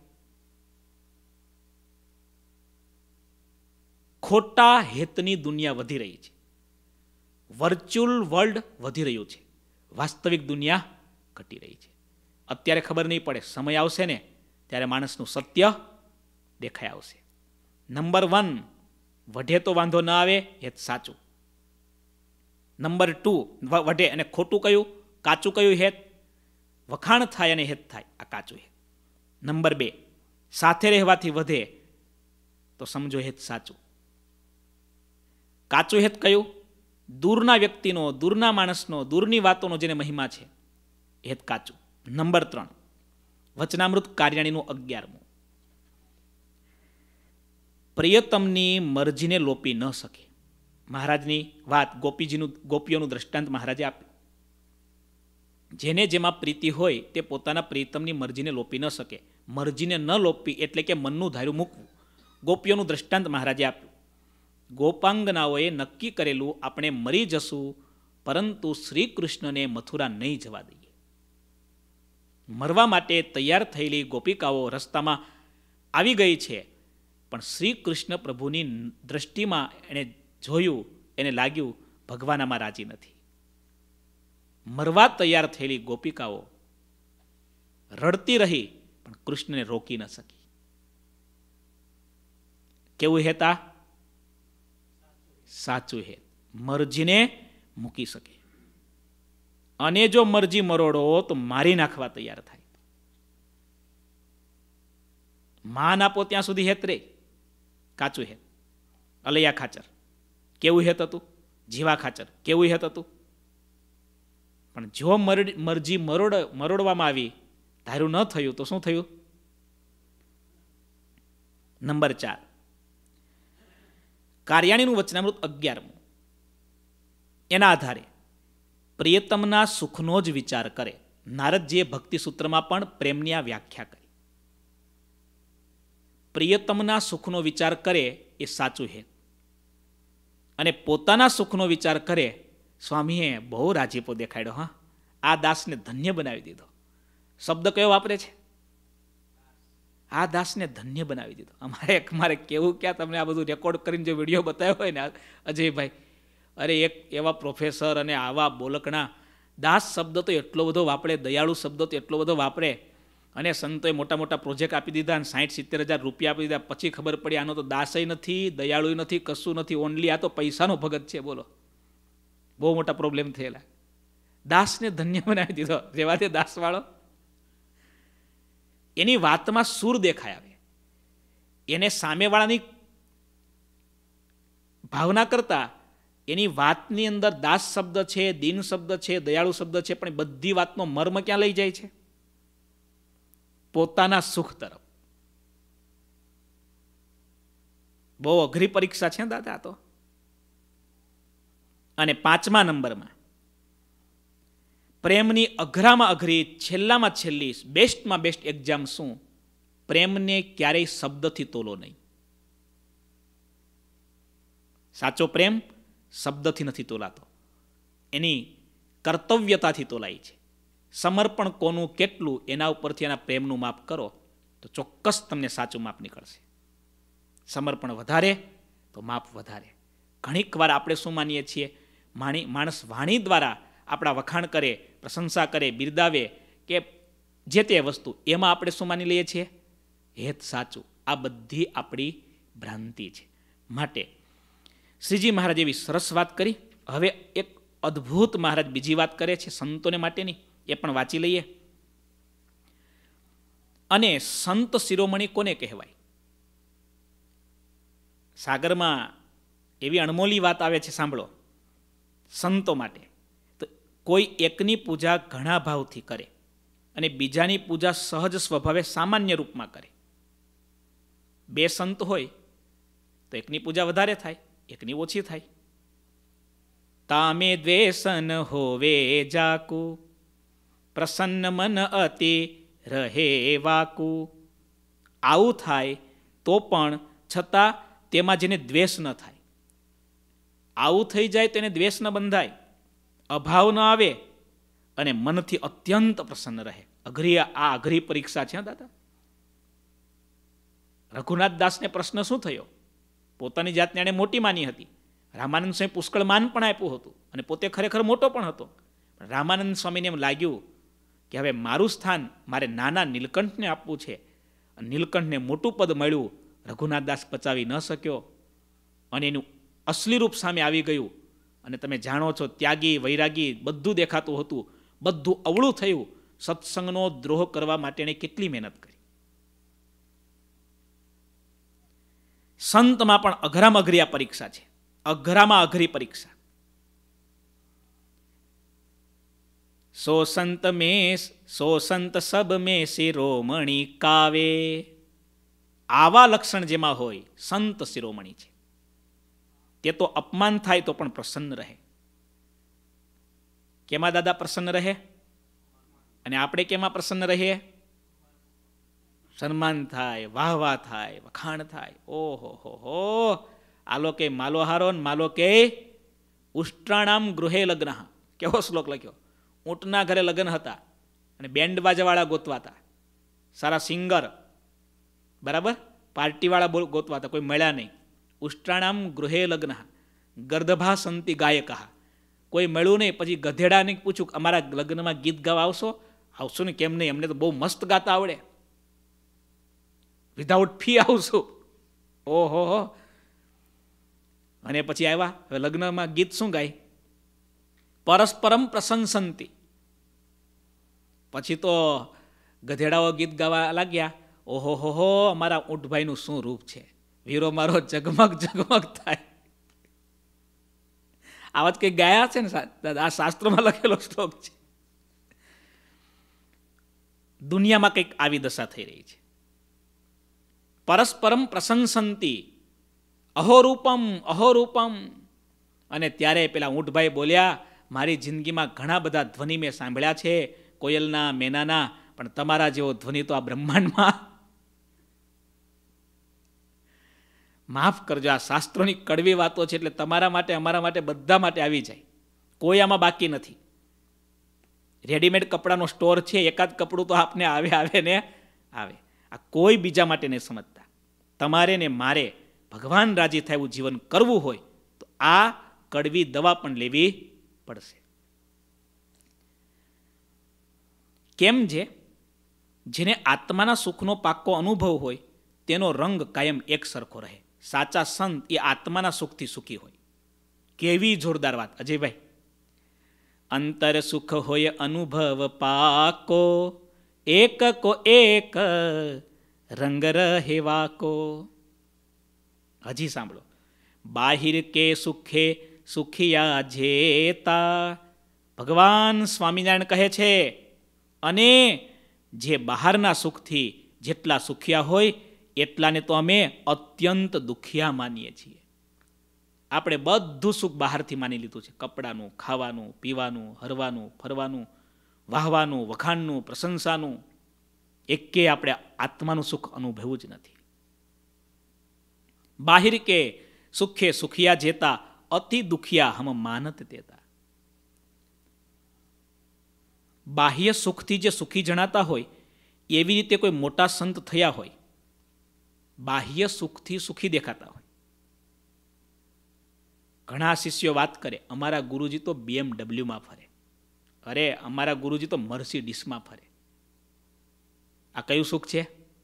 ખોટા હેતની દુનિયા વધી રહી છે, વર્ચ્યુઅલ વર્લ્ડ વધી રહ્યું છે, વાસ્તવિક દુનિયા ઘટી રહી છે. અત્યારે ખબર નહીં પડે, સમય આવશે ને ત્યારે માણસનું સત્ય દેખાઈ આવશે. નંબર વન, વઢે તો વાંધો ન આવે, હેત સાચું. નંબર ટુ, વઢે અને ખોટું કયું, કાચું કયું હેત? વખાણ થાય અને હેત થાય, આ કાચું હેત. નંબર બે, સાથે રહેવાથી વધે તો સમજો હેત સાચું. કાચું હેત કયું? દૂરના વ્યક્તિનો, દૂરના માણસનો, દૂરની વાતોનો જેને મહિમા છે, હેત કાચું. નંબર ત્રણ, વચનામૃત કાર્યાણીનું અગિયારમું, પ્રિયતમની મરજીને લોપી ન શકે. મહારાજની વાત, ગોપીજીનું, ગોપીઓનું દ્રષ્ટાંત મહારાજે આપ્યું. જેને જેમાં પ્રીતિ હોય તે પોતાના પ્રિયતમની મરજીને લોપી ન શકે. મરજીને ન લોપી એટલે કે મનનું ધાર્યું મૂકવું. ગોપીઓનું દ્રષ્ટાંત મહારાજે આપ્યું. ગોપાંગનાઓએ નક્કી કરેલું, આપણે મરી જશું પરંતુ શ્રી કૃષ્ણને મથુરા નહીં જવા દઈએ. મરવા માટે તૈયાર થયેલી ગોપિકાઓ રસ્તામાં આવી ગઈ છે, પણ શ્રી કૃષ્ણ પ્રભુની દ્રષ્ટિમાં એણે જોયું, એને લાગ્યું ભગવાન આમાં રાજી નથી. મરવા તૈયાર થયેલી ગોપિકાઓ રડતી રહી, પણ કૃષ્ણને રોકી ન શકી. કેવું હેતા? સાચું હેત. મરજીને મૂકી શકે. અને જો મરજી મરોડો તો મારી નાખવા તૈયાર થાય. માન આપો ત્યાં સુધી હેત રે. કાચું હેત. અલૈયા ખાચર કેવું હેત હતું? જીવા ખાચર કેવું હેત હતું? પણ જો મરજી મરોડ મરોડવામાં આવી, ધાર્યું ન થયું તો શું થયું? નંબર ચાર, કાર્યાણીનું વચનામૃત અગિયારમું. એના આધારે પ્રિયતમના સુખનો જ વિચાર કરે. નારદજીએ ભક્તિ સૂત્રમાં પણ પ્રેમની આ વ્યાખ્યા કરી. પ્રિયતમના સુખનો વિચાર કરે એ સાચું હે, અને પોતાના સુખનો વિચાર કરે. સ્વામીએ બહુ રાજીપો દેખાડ્યો. હા, આ દાસને ધન્ય બનાવી દીધો. શબ્દ કયો વાપરે છે? આ દાસને ધન્ય બનાવી દીધો. અમારે મારે કેવું ક્યાં તમને આ બધું રેકોર્ડ કરીને જે વિડીયો બતાવ્યો હોય ને અજયભાઈ, અરે એક એવા પ્રોફેસર અને આવા બોલકણા દાસ શબ્દ તો એટલો બધો વાપરે, દયાળુ શબ્દ તો એટલો બધો વાપરે. અને સંતોએ મોટા મોટા પ્રોજેક્ટ આપી દીધા અને સાઠ સિત્તેર હજાર રૂપિયા આપી દીધા. પછી ખબર પડી આનો તો દાસય નથી, દયાળુ નથી, કશું નથી, ઓનલી આ તો પૈસાનો ભગત છે. બોલો, બહુ મોટા પ્રોબ્લેમ થયેલા. દાસને ધન્ય બનાવી દીધો. જેવા તે દાસવાળો એની વાતમાં સૂર દેખાય આવે. એને સામેવાળાની ભાવના કરતા એની વાતની અંદર દાસ શબ્દ છે, દીન શબ્દ છે, દયાળુ શબ્દ છે, પણ બધી વાતનો મર્મ ક્યાં લઈ જાય છે? પોતાના સુખ તરફ. બહુ અઘરી પરીક્ષા છે દાદા તો. અને પાંચમા નંબરમાં પ્રેમની અઘરામાં અઘરી, છેલ્લામાં છેલ્લી, બેસ્ટમાં બેસ્ટ એક્ઝામ શું? પ્રેમને ક્યારેય શબ્દથી તોલો નહીં. સાચો પ્રેમ શબ્દથી નથી તોલાતો, એની કર્તવ્યતાથી તોલાય છે. સમર્પણ કોનું કેટલું એના ઉપરથી એના પ્રેમનું માપ કરો તો ચોક્કસ તમને સાચું માપ નીકળશે. સમર્પણ વધારે તો માપ વધારે. ઘણીક વાર આપણે શું માનીએ છીએ? માણી માણસ વાણી દ્વારા આપણા વખાણ કરે, પ્રશંસા કરે, બિરદાવે કે જે તે વસ્તુ, એમાં આપણે શું માની લઈએ છીએ? હેત સાચું. આ બધી આપણી ભ્રાંતિ છે. માટે શ્રીજી મહારાજ એવી સરસ વાત કરી. હવે એક અદ્ભુત મહારાજ બીજી વાત કરે છે સંતોને માટેની, એ પણ વાંચી લઈએ. અને સંત શિરોમણી કોને કહેવાય? સાગરમાં એવી અણમોલી વાત આવે છે, સાંભળો. સંતો માટે તો કોઈ એકની પૂજા ઘણા ભાવથી કરે અને બીજાની પૂજા સહજ સ્વભાવે સામાન્ય રૂપમાં કરે. બે સંત હોય તો એકની પૂજા વધારે થાય, એકની ઓછી થાય. તામે દ્વેષન હોવે જાકુ, પ્રસન્ન મન અતિ રહે વાકુ. આવું થાય તો પણ છતાં તેમાં જેને દ્વેષ ન થાય. આવું થઈ જાય તેને દ્વેષ ન બંધાય, અભાવ ન આવે અને મનથી અત્યંત પ્રસન્ન રહે. અઘરી આ અઘરી પરીક્ષા છે દાદા. રઘુનાથ દાસને પ્રશ્ન શું થયો? પોતાની જાતને એણે મોટી માની હતી. રામાનંદ સ્વામી પુષ્કળ માન પણ આપ્યું હતું અને પોતે ખરેખર મોટો પણ હતો. પણ રામાનંદ સ્વામીને એમ લાગ્યું કે હવે મારું સ્થાન મારે નાના નીલકંઠને આપવું છે. નીલકંઠને મોટું પદ મળ્યું, રઘુનાથ દાસ પચાવી ન શક્યો અને એનું અસલી રૂપ સામે આવી ગયું. અને તમે જાણો છો, ત્યાગી વૈરાગી બધું દેખાતું હતું, બધું અવળું થયું. સત્સંગનો દ્રોહ કરવા માટે એણે કેટલી મહેનત કરી. સંતમાં પણ અઘરામાં અઘરી આ પરીક્ષા છે. અઘરામાં અઘરી પરીક્ષા. સો સંત મેં સો સંત સબ મેં શિરોમણી કાવે. આવા લક્ષણ જેમાં હોય સંત શિરોમણી છે. તે તો અપમાન થાય તો પણ પ્રસન્ન રહે. કેમાં દાદા પ્રસન્ન રહે? અને આપણે કેમાં પ્રસન્ન રહીએ? સન્માન થાય, વાહ વાહ થાય, વખાણ થાય. ઓહો હો હો. આલો કે માલો હારો ને માલો કે ઉષ્ટ્રાણામ ગૃહે લગ્ન. કેવો શ્લોક લખ્યો? ઊંટના ઘરે લગ્ન હતા અને બેન્ડ બાજાવાળા ગોતવાતા, સારા સિંગર, બરાબર, પાર્ટીવાળા બોલ ગોતવાતા, કોઈ મળ્યા નહીં. ઉષ્ટ્રાણામ ગૃહે લગ્ન ગર્દભા સંતિ ગાયકા, કોઈ મળ્યું નહીં. પછી ગધેડાને પૂછ્યું, અમારા લગ્નમાં ગીત ગાવા આવશો? આવશો ને, કેમ નહીં, અમને તો બહુ મસ્ત ગાતા આવડે, વિધાઉટ ફી આવશું. ઓહો હો. અને પછી આવ્યા. હવે લગ્નમાં ગીત શું ગાય? પરસ્પરમ પ્રશંસંતિ. પછી તો ગધેડાઓ ગીત ગાવા લાગ્યા. ઓહો હો હો, અમારા ઊંટભાઈનું શું રૂપ છે, વીરો મારો ઝગમગ ઝગમગ થાય. આવા જ કંઈક ગાયા છે ને, આ શાસ્ત્રોમાં લખેલો શ્લોક છે. દુનિયામાં કંઈક આવી દશા થઈ રહી છે. પરસ્પરમ પ્રશંસંતિ અહોરૂપમ અહોરૂપમ. અને ત્યારે પેલા ઊંટભાઈ બોલ્યા, મારી જિંદગીમાં ઘણા બધા ધ્વનિ મેં સાંભળ્યા છે, કોયલના, મેનાના, પણ તમારા જેવો ધ્વનિ તો આ બ્રહ્માંડમાં. માફ કરજો, આ શાસ્ત્રોની કડવી વાતો છે, એટલે તમારા માટે, અમારા માટે, બધા માટે આવી જાય, કોઈ આમાં બાકી નથી. રેડીમેડ કપડાનો સ્ટોર છે, એકાદ કપડું તો આપને આવે આવે ને આવે. આ કોઈ બીજા માટે નહીં સમજતા. તમારે ને મારે ભગવાન રાજી થાય એવું જીવન કરવું હોય તો આ કડવી દવા પણ લેવી પડશે. કેમ છે? જેને આત્માના સુખનો પાક્કો અનુભવ હોય તેનો રંગ કાયમ એક સરખો રહે. સાચા સંત એ આત્માના સુખથી સુખી હોય. કેવી જોરદાર વાત અજયભાઈ. અંતર સુખ હોય અનુભવ પાકો, એક કો એક રંગ રહે વાકો. હજી સાંભળો. બાહિર કે સુખે સુખિયા જેતા. ભગવાન સ્વામિનારાયણ કહે છે, અને જે બહારના સુખથી જેટલા સુખિયા હોય એટલાને તો અમે અત્યંત દુખિયા માનીએ છીએ. આપણે બધું સુખ બહારથી માની લીધું છે. કપડાનું, ખાવાનું, પીવાનું, હરવાનું, ફરવાનું, વાહવાનું, વખાણનું, પ્રશંસાનું. એકે આપણે આત્માનું સુખ અનુભવ્યું જ નથી. બાહિર કે સુખે સુખિયા જેતા, અતિ દુખિયા હમ માનત તેતા. બાહ્ય સુખથી જે સુખી જણાતા હોય એવી રીતે કોઈ મોટા સંત થયા હોય, બાહ્ય સુખથી સુખી દેખાતા હોય. ઘણા શિષ્યો વાત કરે, અમારા ગુરુજી તો બીએમડબલ્યુમાં ફરે, અરે અમારા ગુરુજી તો મર્સિડીસમાં ફરે. આ કયું સુખ છે?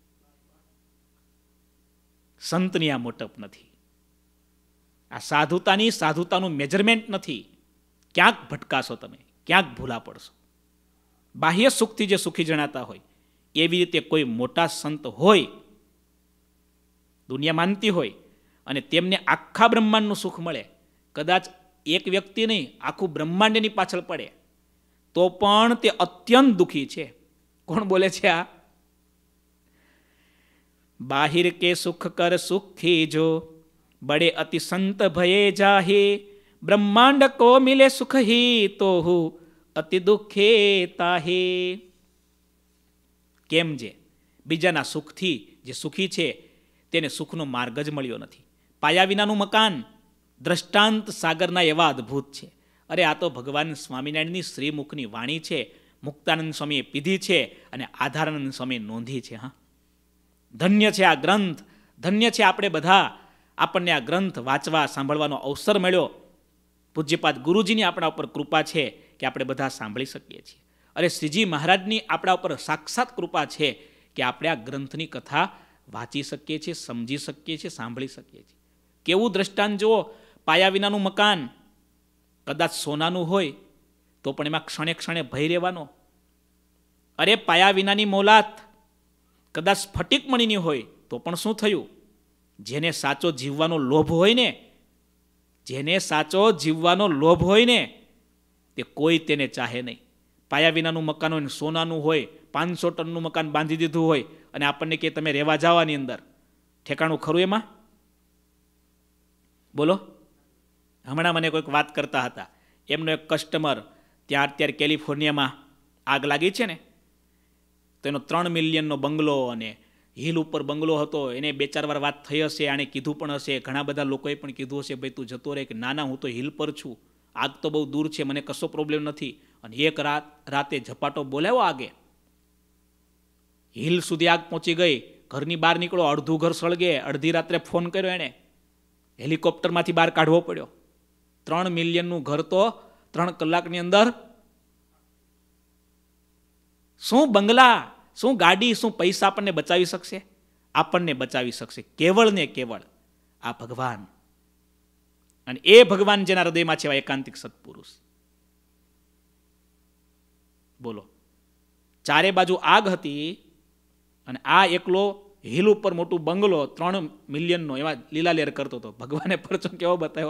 સંતની આ મોટપ નથી. આ સાધુતાની સાધુતાનું મેજરમેન્ટ નથી. ક્યાંક ભટકાશો તમે, ક્યાંક ભૂલા પડશો. બાહ્ય સુખથી જે સુખી જણાતા હોય એવી રીતે કોઈ મોટા સંત હોય, દુનિયા માનતી હોય, અને તેમને આખા બ્રહ્માંડનું સુખ મળે, કદાચ એક વ્યક્તિ નહીં આખું બ્રહ્માંડ એની પાછળ પડે તો પણ તે અત્યંત દુઃખી છે. કોણ બોલે છે આ? બાહિર કે સુખ કર સુખી જો, બડે અતિ સંત ભયે જાહે. બ્રહ્માંડ કો મિલે સુખ હી તો હું અતિ દુઃખે તાહે. કેમ છે? બીજાના સુખથી જે સુખી છે તેને સુખનો માર્ગ જ મળ્યો નથી. પાયા વિનાનું મકાન દ્રષ્ટાંત સાગરના એવા અદ્ભુત છે. અરે આ તો ભગવાન સ્વામિનારાયણની શ્રીમુખની વાણી છે, મુક્તાનંદ સ્વામીએ પીધી છે અને આધારાનંદ સ્વામીએ નોંધી છે. હા, ધન્ય છે આ ગ્રંથ, ધન્ય છે આપણે બધા. આપણને આ ગ્રંથ વાંચવા સાંભળવાનો અવસર મળ્યો. પૂજ્યપાદ ગુરુજીની આપણા ઉપર કૃપા છે કે આપણે બધા સાંભળી શકીએ છીએ. અરે શ્રીજી મહારાજની આપણા ઉપર સાક્ષાત કૃપા છે કે આપણે આ ગ્રંથની કથા વાંચી શકીએ છીએ, સમજી શકીએ છીએ, સાંભળી શકીએ છીએ. કેવું દ્રષ્ટાંત જુઓ. પાયા વિનાનું મકાન કદાચ સોનાનું હોય તો પણ એમાં ક્ષણે ક્ષણે ભય રહેવાનો. અરે પાયા વિનાની મોલાત કદાચ સ્ફટિકમણીની હોય તો પણ શું થયું? જેને સાચો જીવવાનો લોભ હોય ને, જેને સાચો જીવવાનો લોભ હોય ને તે કોઈ તેને ચાહે નહીં. પાયા વિનાનું મકાન હોય, સોનાનું હોય, પાંચસો ટનનું મકાન બાંધી દીધું હોય અને આપણને કે તમે રહેવા જવાની અંદર, ઠેકાણું ખરું એમાં? બોલો. હમણાં મને કોઈક વાત કરતા હતા, એમનો એક કસ્ટમર ત્યાં અત્યારે કેલિફોર્નિયામાં આગ લાગી છે ને, તો એનો ત્રણ મિલિયનનો બંગલો અને હિલ ઉપર બંગલો હતો. એને બે ચાર વાર વાત થઈ હશે, આણે કીધું પણ હશે, ઘણા બધા લોકોએ પણ કીધું હશે, ભાઈ તું જતો રહે, કે ના ના હું તો હિલ પર છું, આગ તો બહુ દૂર છે, મને કશો પ્રોબ્લેમ નથી. અને એક રાત રાતે ઝપાટો બોલાવ્યો આગે, હિલ સુધી આગ પહોંચી ગઈ, ઘરની બહાર નીકળો, અડધું ઘર સળગે, અડધી રાત્રે ફોન કર્યો એણે, હેલિકોપ્ટરમાંથી બહાર કાઢવો પડ્યો. ત્રણ મિલિયનનું ઘર તો ત્રણ કલાકની અંદર. શું બંગલા, શું ગાડી, શું પૈસા આપણને બચાવી શકશે? આપણને બચાવી શકશે કેવળ ને કેવળ આ ભગવાન. અને એ ભગવાન જેના હૃદયમાં છે એવા એકાંતિક સત્પુરુષ. બોલો, ચારે બાજુ આગ હતી અને આ એકલો હિલ ઉપર મોટું બંગલો ત્રણ મિલિયનનો એવા લીલાલેર કરતો હતો. ભગવાને પરચો કેવો બતાવ્યો?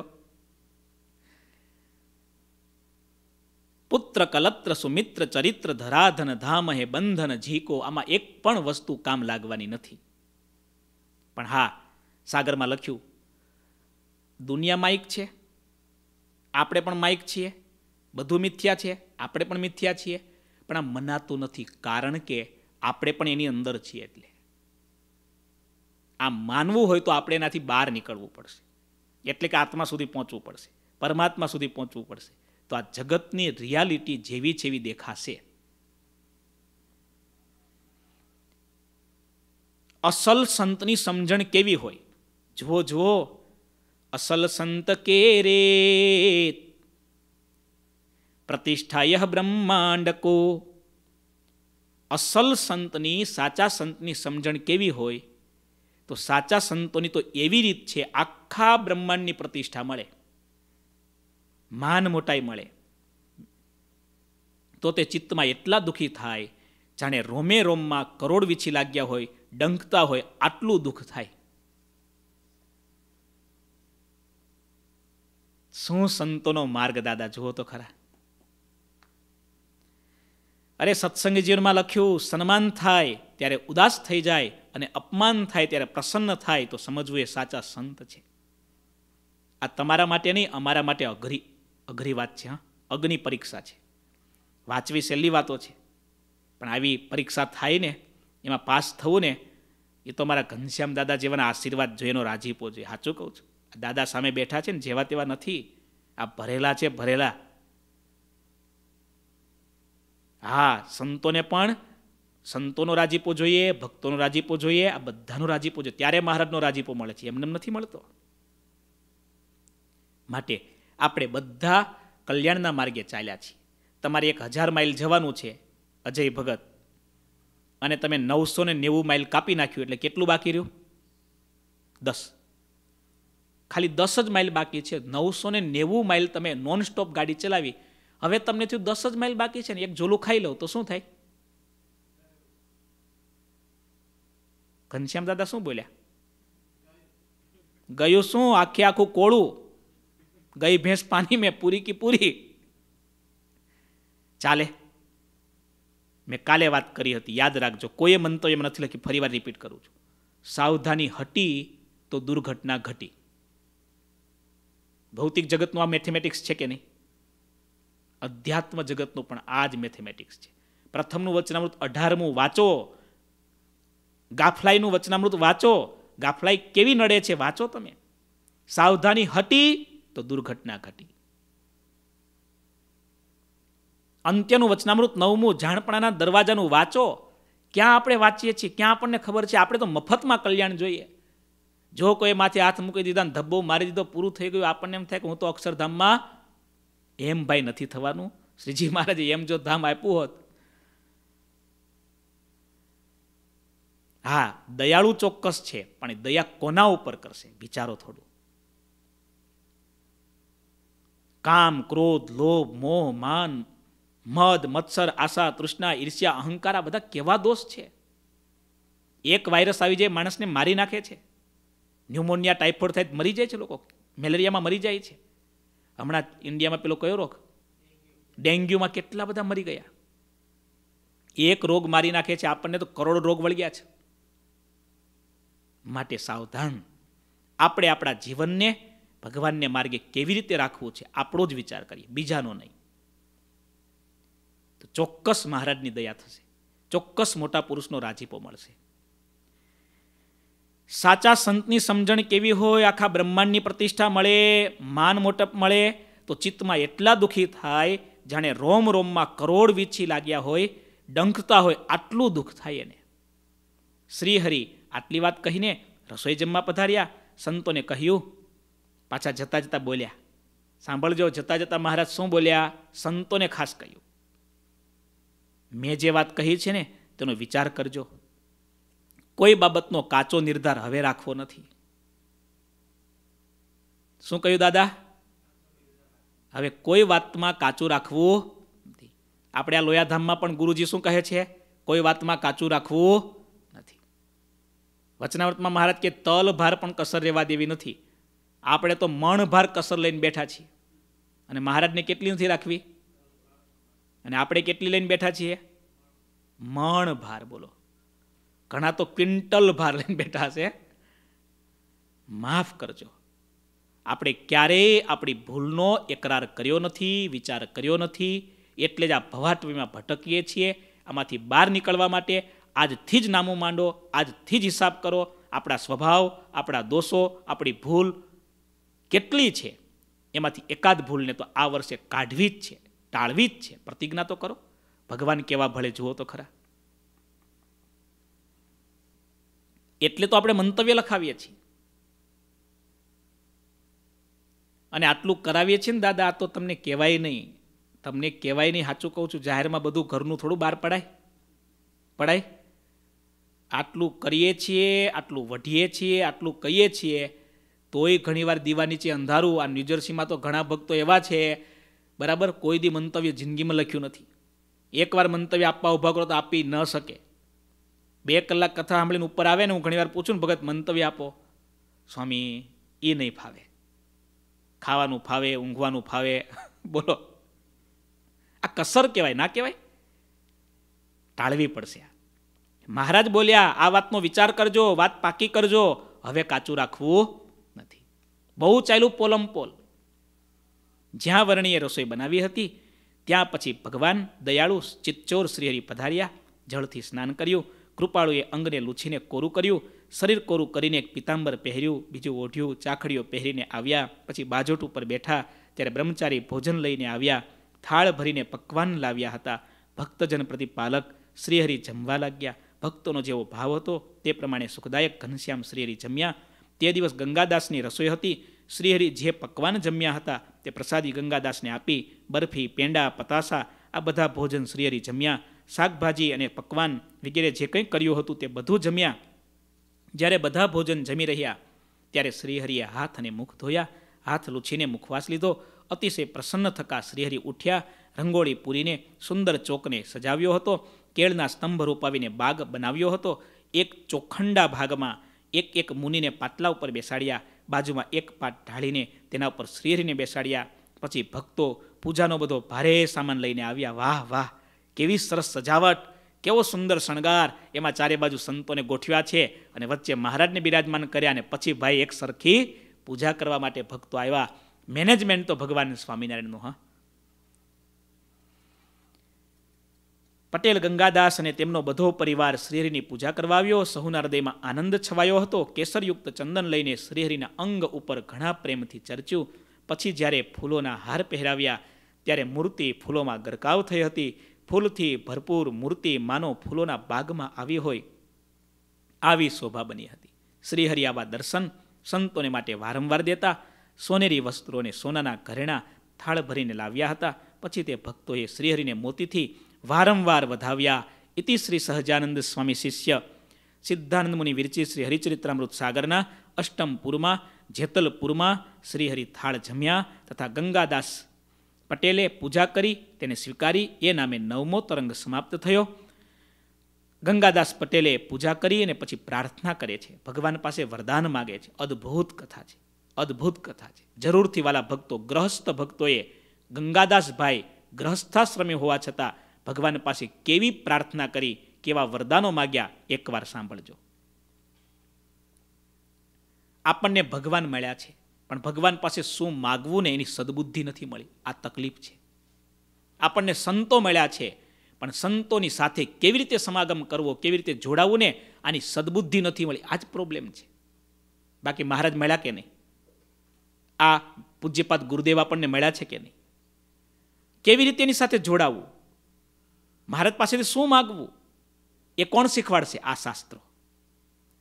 પુત્ર કલત્ર સુમિત્ર ચરિત્ર ધરાધન ધામ હે બંધન ઝીકો. આમાં એક પણ વસ્તુ કામ લાગવાની નથી. પણ હા, સાગરમાં લખ્યું, દુનિયા માઇક છે, આપણે પણ માઇક છીએ, બધું મિથ્યા છે, આપણે પણ મિથ્યા છીએ, પણ આ મનાતું નથી, કારણ કે આપણે પણ એની અંદર છીએ. એટલે આ માનવું હોય તો આપણે એનાથી બહાર નીકળવું પડશે, એટલે કે આત્મા સુધી પહોંચવું પડશે, પરમાત્મા સુધી પહોંચવું પડશે. તો આ જગતની રિયાલિટી જેવી જેવી દેખાશે. અસલ સંતની સમજણ કેવી હોય? જુઓ જુઓ, અસલ સંત કે રે પ્રતિષ્ઠાય બ્રહ્માંડ કો. અસલ સંતની, સાચા સંતની સમજણ કેવી હોય? તો સાચા સંતોની તો એવી રીત છે, આખા બ્રહ્માંડની પ્રતિષ્ઠા મળે, માન મોટાઈ મળે. તો તે ચિત્તમાં એટલા દુઃખી થાય જાણે રોમે રોમમાં કરોડ વીછી લાગ્યા હોય, ડંખતા હોય, આટલું દુઃખ થાય. શું સંતોનો માર્ગ દાદા, જુઓ તો ખરા. અરે સત્સંગ જીવનમાં લખ્યું, સન્માન થાય ત્યારે ઉદાસ થઈ જાય અને અપમાન થાય ત્યારે પ્રસન્ન થાય તો સમજવું એ સાચા સંત છે. આ તમારા માટે નહીં, અમારા માટે અઘરી અઘરી વાત છે. હા, અગ્નિ પરીક્ષા છે. વાંચવી સહેલી વાતો છે, પણ આવી પરીક્ષા થાય ને, એમાં પાસ થવું ને, એ તો મારા ઘનશ્યામ દાદા જેવાના આશીર્વાદ જોઈએ, એનો રાજીપો જોઈએ. સાચું કહું છું, દાદા સામે બેઠા છે ને, જેવા તેવા નથી, આ ભરેલા છે, ભરેલા. હા, સંતોને પણ સંતોનો રાજીપો જોઈએ, ભક્તોનો રાજીપો જોઈએ, આ બધાનો રાજીપો જોઈએ, ત્યારે મહારાજનો રાજીપો મળે છે, એમને નથી મળતો. માટે આપણે બધા કલ્યાણના માર્ગે ચાલ્યા છીએ. તમારે એક હજાર માઇલ જવાનું છે અજય ભગત, અને તમે નવસો ને નેવું માઇલ કાપી નાખ્યું, એટલે કેટલું બાકી રહ્યું? દસ. ખાલી દસ જ માઇલ બાકી છે. નવસો ને નેવું માઇલ તમે નોન સ્ટોપ ગાડી ચલાવી, હવે તમને થયું દસ જ માઇલ બાકી છે ને, એક ઝોલું ખાઈ લઉં તો શું થાય? ઘનશ્યામ દાદા શું બોલ્યા? ગયું શું? આખે આખું કોળું, ગઈ ભેંસ પાણી મેં, પૂરી કી પૂરી. ચાલે. મેં કાલે વાત કરી હતી, યાદ રાખજો, કોઈએ મંતવ્યમાં નથી લખી, ફરી વાર રિપીટ કરું છું. સાવધાની હટી તો દુર્ઘટના ઘટી. ભૌતિક જગતનું આ મેથેમેટિક્સ છે કે નહીં? અધ્યાત્મ જગતનું પણ આ જ મેથેમેટિક્સ છે. પ્રથમનું વચનામૃત અઢારમું વાંચો, ગાફલાઈનું વચનામૃત વાંચો, ગાફલાઈ કેવી નડે છે વાંચો તમે. સાવધાની હટી તો દુર્ઘટના ઘટી. અંત્યનું વચનામૃત નવમું જાણપણાના દરવાજાનું વાંચો. ક્યાં આપણે વાંચીએ છીએ, ક્યાં આપણને ખબર છે? આપણે તો મફતમાં કલ્યાણ જોઈએ. જો કોઈ માથે હાથ મૂકી દીધા, ધબ્બો મારી દીધો, પૂરું થઈ ગયું, આપણને એમ થાય કે હું તો અક્ષરધામમાં. એમ ભાઈ નથી થવાનું. શ્રીજી મહારાજે એમ જો ધામ આપ્યું હોત. હા, દયાળુ ચોક્કસ છે, પણ દયા કોના ઉપર કરશે વિચારો થોડું. કામ, ક્રોધ, લોભ, મોહ, માન, મદ, મત્સર, આશા, તૃષ્ણા, ઈર્ષ્યા, અહંકાર, આ બધા કેવા દોષ છે. એક વાયરસ આવી જાય માણસને મારી નાખે છે. ન્યુમોનિયા, ટાઇફોઇડ થાય મરી જાય છે લોકો, મેલેરિયામાં મરી જાય છે. હમણાં ઇન્ડિયામાં પેલો કયો રોગ, ડેન્ગ્યુમાં કેટલા બધા મરી ગયા. એક રોગ મારી નાખે છે, આપણને તો કરોડો રોગ વળગ્યા છે. માટે સાવધાન. આપણે આપણા જીવનને ભગવાનને માર્ગે કેવી રીતે રાખવું છે, આપણો જ વિચાર કરીએ, બીજાનો નહીં. તો ચોક્કસ મહારાજની દયા થશે, ચોક્કસ મોટા પુરુષનો રાજીપો મળશે. સાચા સંતની સમજણ કેવી હોય? આખા બ્રહ્માંડની પ્રતિષ્ઠા મળે, માન મોટપ મળે, તો ચિત્તમાં એટલા દુઃખી થાય જાણે રોમ રોમમાં કરોડ વીછી લાગ્યા હોય, ડંખતા હોય, આટલું દુઃખ થાય એને. શ્રીહરિ આટલી વાત કહીને રસોઈ જમવા પધાર્યા. સંતોને કહ્યું, પાછા જતા જતા બોલ્યા, સાંભળજો, જતા જતા મહારાજ શું બોલ્યા? સંતોને ખાસ કહ્યું, મેં જે વાત કહી છે ને તેનો વિચાર કરજો. કોઈ બાબતનો કાચો નિર્ધાર હવે રાખવો નથી. શું કહ્યું દાદા? હવે કોઈ વાતમાં કાચું રાખવું નથી. આપણે આ લોયાધામમાં પણ ગુરુજી શું કહે છે? કોઈ વાતમાં કાચું રાખવું નથી. વચનામૃતમાં મહારાજ કે તલ ભાર પણ કસર રહેવા દેવી નથી. આપણે તો મણ ભાર કસર લઈને બેઠા છીએ. અને મહારાજને કેટલી નથી રાખવી? અને આપણે કેટલી લઈને બેઠા છીએ? મણ ભાર. બોલો, ઘણા તો ક્વિન્ટલ ભાર લઈને બેઠા છે. માફ કરજો, આપણે ક્યારેય આપણી ભૂલનો એકરાર કર્યો નથી, વિચાર કર્યો નથી. એટલે જ આ ભવાટવીમાં ભટકીએ છીએ. આમાંથી બહાર નીકળવા માટે આજથી જ નામું માંડો, આજથી જ હિસાબ કરો. આપણા સ્વભાવ, આપણા દોષો, આપણી ભૂલ કેટલી છે, એમાંથી એકાદ ભૂલને તો આ વર્ષે કાઢવી જ છે, ટાળવી જ છે. પ્રતિજ્ઞા તો કરો. ભગવાન કેવા ભળે જુઓ તો ખરા. એટલે તો આપણે મંતવ્ય લખાવીએ છીએ. અને આટલું કરાવીએ છીએ ને દાદા, આ તો તમને કહેવાય નહીં, તમને કહેવાય નહીં. સાચું કહું છું, જાહેરમાં બધું ઘરનું થોડું બહાર પડાય? પડાય? આટલું કરીએ છીએ, આટલું વઢીએ છીએ, આટલું કહીએ છીએ, તોય ઘણીવાર દીવા નીચે અંધારું. આ ન્યૂજર્સીમાં તો ઘણા ભક્તો એવા છે, બરાબર, કોઈ દી મંતવ્ય જિંદગીમાં લખ્યું નથી. એકવાર મંતવ્ય આપવા ઉભા કરો તો આપી ન શકે. બે કલાક કથા સાંભળીને ઉપર આવે ને, હું ઘણીવાર પૂછું ને, ભગત મંતવ્ય આપો. સ્વામી, એ નહીં ફાવે. ખાવાનું ફાવે, ઊંઘવાનું ફાવે. બોલો, આ કસર કહેવાય ના કહેવાય? ટાળવી પડશે. મહારાજ બોલ્યા, આ વાતનો વિચાર કરજો, વાત પાકી કરજો. હવે કાચું રાખવું નથી. બહુ ચાલ્યું પોલમ પોલ. જ્યાં વર્ણીએ રસોઈ બનાવી હતી ત્યાં પછી ભગવાન દયાળુ ચિત્તચોર શ્રીહરિ પધાર્યા. જળથી સ્નાન કર્યું. કૃપાળુએ અંગને લૂછીને કોરું કર્યું. શરીર કોરું કરીને એક પિતાંબર પહેર્યું, બીજું ઓઢ્યું. ચાખડીઓ પહેરીને આવ્યા. પછી બાજોટ ઉપર બેઠા ત્યારે બ્રહ્મચારી ભોજન લઈને આવ્યા. થાળ ભરીને પકવાન લાવ્યા હતા. ભક્તજન પ્રતિપાલક શ્રીહરિ જમવા લાગ્યા. ભક્તોનો જેવો ભાવ હતો તે પ્રમાણે સુખદાયક ઘનશ્યામ શ્રીહરિ જમ્યા. તે દિવસ ગંગાદાસની રસોઈ હતી. શ્રીહરિ જે પકવાન જમ્યા હતા તે પ્રસાદી ગંગાદાસને આપી. બરફી, પેંડા, પતાસા આ બધા ભોજન શ્રીહરિ જમ્યા. શાકભાજી અને પકવાન વગેરે જે કંઈ કર્યું હતું તે બધું જમ્યા. જ્યારે બધા ભોજન જમી રહ્યા ત્યારે શ્રીહરિએ હાથ અને મુખ ધોયા. હાથ લૂછીને મુખવાસ લીધો. અતિશય પ્રસન્ન થકા શ્રીહરિ ઉઠ્યા. રંગોળી પૂરીને સુંદર ચોકને સજાવ્યો હતો. કેળના સ્તંભ રોપાવીને બાગ બનાવ્યો હતો. એક ચોખંડા ભાગમાં એક એક મુનિને પાટલા ઉપર બેસાડ્યા. બાજુમાં એક પાટ ઢાળીને તેના ઉપર શ્રીહરિને બેસાડ્યા. પછી ભક્તો પૂજાનો બધો ભારે સામાન લઈને આવ્યા. વાહ વાહ, કેવી સરસ સજાવટ, કેવો સુંદર શણગાર. એમાં ચારે બાજુ સંતોને ગોઠવ્યા છે અને વચ્ચે મહારાજને બિરાજમાન કર્યા. અને પછી ભાઈ એક સરખી પૂજા કરવા માટે ભક્તો આવ્યા. મેનેજમેન્ટ તો ભગવાન સ્વામિનારાયણનું. હા, પટેલ ગંગાદાસ અને તેમનો બધો પરિવાર શ્રીહરિની પૂજા કરવા આવ્યો. સહુના હૃદયમાં આનંદ છવાયો હતો. કેસરયુક્ત ચંદન લઈને શ્રીહરિના અંગ ઉપર ઘણા પ્રેમથી ચર્ચ્યું. પછી જ્યારે ફૂલોના હાર પહેરાવ્યા ત્યારે મૂર્તિ ફૂલોમાં ગરકાવ થઈ હતી. ફૂલથી ભરપૂર મૂર્તિ માનો ફૂલોના બાગમાં આવી હોય આવી શોભા બની હતી. શ્રીહરિ આવા દર્શન સંતોને માટે વારંવાર દેતા. સોનેરી વસ્ત્રોને સોનાના ઘરેણા થાળ ભરીને લાવ્યા હતા. પછી તે ભક્તોએ શ્રીહરિને મોતીથી વારંવાર વધાવ્યા. ઇતિ શ્રી સહજાનંદ સ્વામી શિષ્ય સિદ્ધાનંદ મુનિ વિરચિત શ્રી હરિચરિત્રામૃત સાગરના અષ્ટમપુરમાં જેતલપુરમાં શ્રીહરિ થાળ જમ્યા તથા ગંગાદાસ પટેલે પૂજા કરી તેને સ્વીકારી. એ નામે નવમો તરંગ સમાપ્ત થયો. ગંગાદાસ પટેલે પૂજા કરી અને પછી પ્રાર્થના કરે છે, ભગવાન પાસે વરદાન માગે છે. અદ્ભુત કથા છે, અદ્ભુત કથા છે. જરૂરથી વાલા ભક્તો, ગ્રહસ્થ ભક્તોએ ગંગાદાસભાઈ ગ્રહસ્થાશ્રમી હોવા છતાં ભગવાન પાસે કેવી પ્રાર્થના કરી, કેવા વરદાનો માગ્યા, એકવાર સાંભળજો. આપણને ભગવાન મળ્યા છે પણ ભગવાન પાસે શું માગવું ને એની સદબુદ્ધિ નથી મળી. આ તકલીફ છે. આપણને સંતો મળ્યા છે પણ સંતોની સાથે કેવી રીતે સમાગમ કરવો, કેવી રીતે જોડાવવું ને આની સદબુદ્ધિ નથી મળી. આ જ પ્રોબ્લેમ છે. બાકી મહારાજ મળ્યા કે નહીં? આ પૂજ્યપાદ ગુરુદેવ આપણને મળ્યા છે કે નહીં? કેવી રીતે એની સાથે જોડાવવું, મહારાજ પાસેથી શું માગવું, એ કોણ શીખવાડશે? આ શાસ્ત્રો.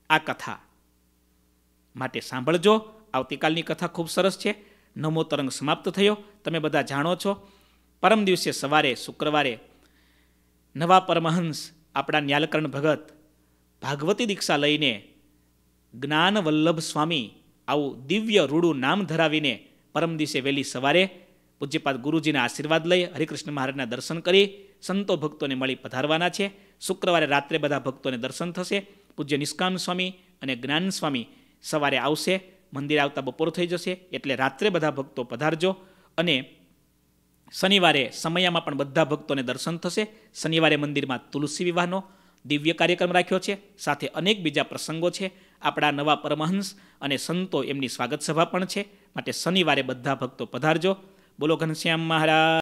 આ કથા માટે સાંભળજો. આવતીકાલની કથા ખૂબ સરસ છે. નવમો તરંગ સમાપ્ત થયો. તમે બધા જાણો છો, પરમ દિવસે સવારે શુક્રવારે નવા પરમહંસ આપણા ન્યાલકર્ણ ભગત ભાગવતી દીક્ષા લઈને જ્ઞાન વલ્લભ સ્વામી આવું દિવ્ય રૂડું નામ ધરાવીને પરમ દિવસે વહેલી સવારે પૂજ્યપાદ ગુરુજીના આશીર્વાદ લઈ હરિકૃષ્ણ મહારાજના દર્શન કરી સંતો ભક્તોને મળી પધારવાના છે. શુક્રવારે રાત્રે બધા ભક્તોને દર્શન થશે. પૂજ્ય નિષ્કામ સ્વામી અને જ્ઞાન સ્વામી સવારે આવશે. મંદિર આવતા બપોર થઈ જશે, એટલે રાત્રે બધા ભક્તો પધારજો. અને શનિવારે સમયામાં પણ બધા ભક્તોને દર્શન થશે. શનિવારે મંદિરમાં તુલસી વિવાહનો દિવ્ય કાર્યક્રમ રાખ્યો છે. સાથે અનેક બીજા પ્રસંગો છે. આપણા નવા પરમહંસ અને સંતો એમની સ્વાગત સભા પણ છે. માટે શનિવારે બધા ભક્તો પધારજો. બોલો ઘનશ્યામ મહારાજ.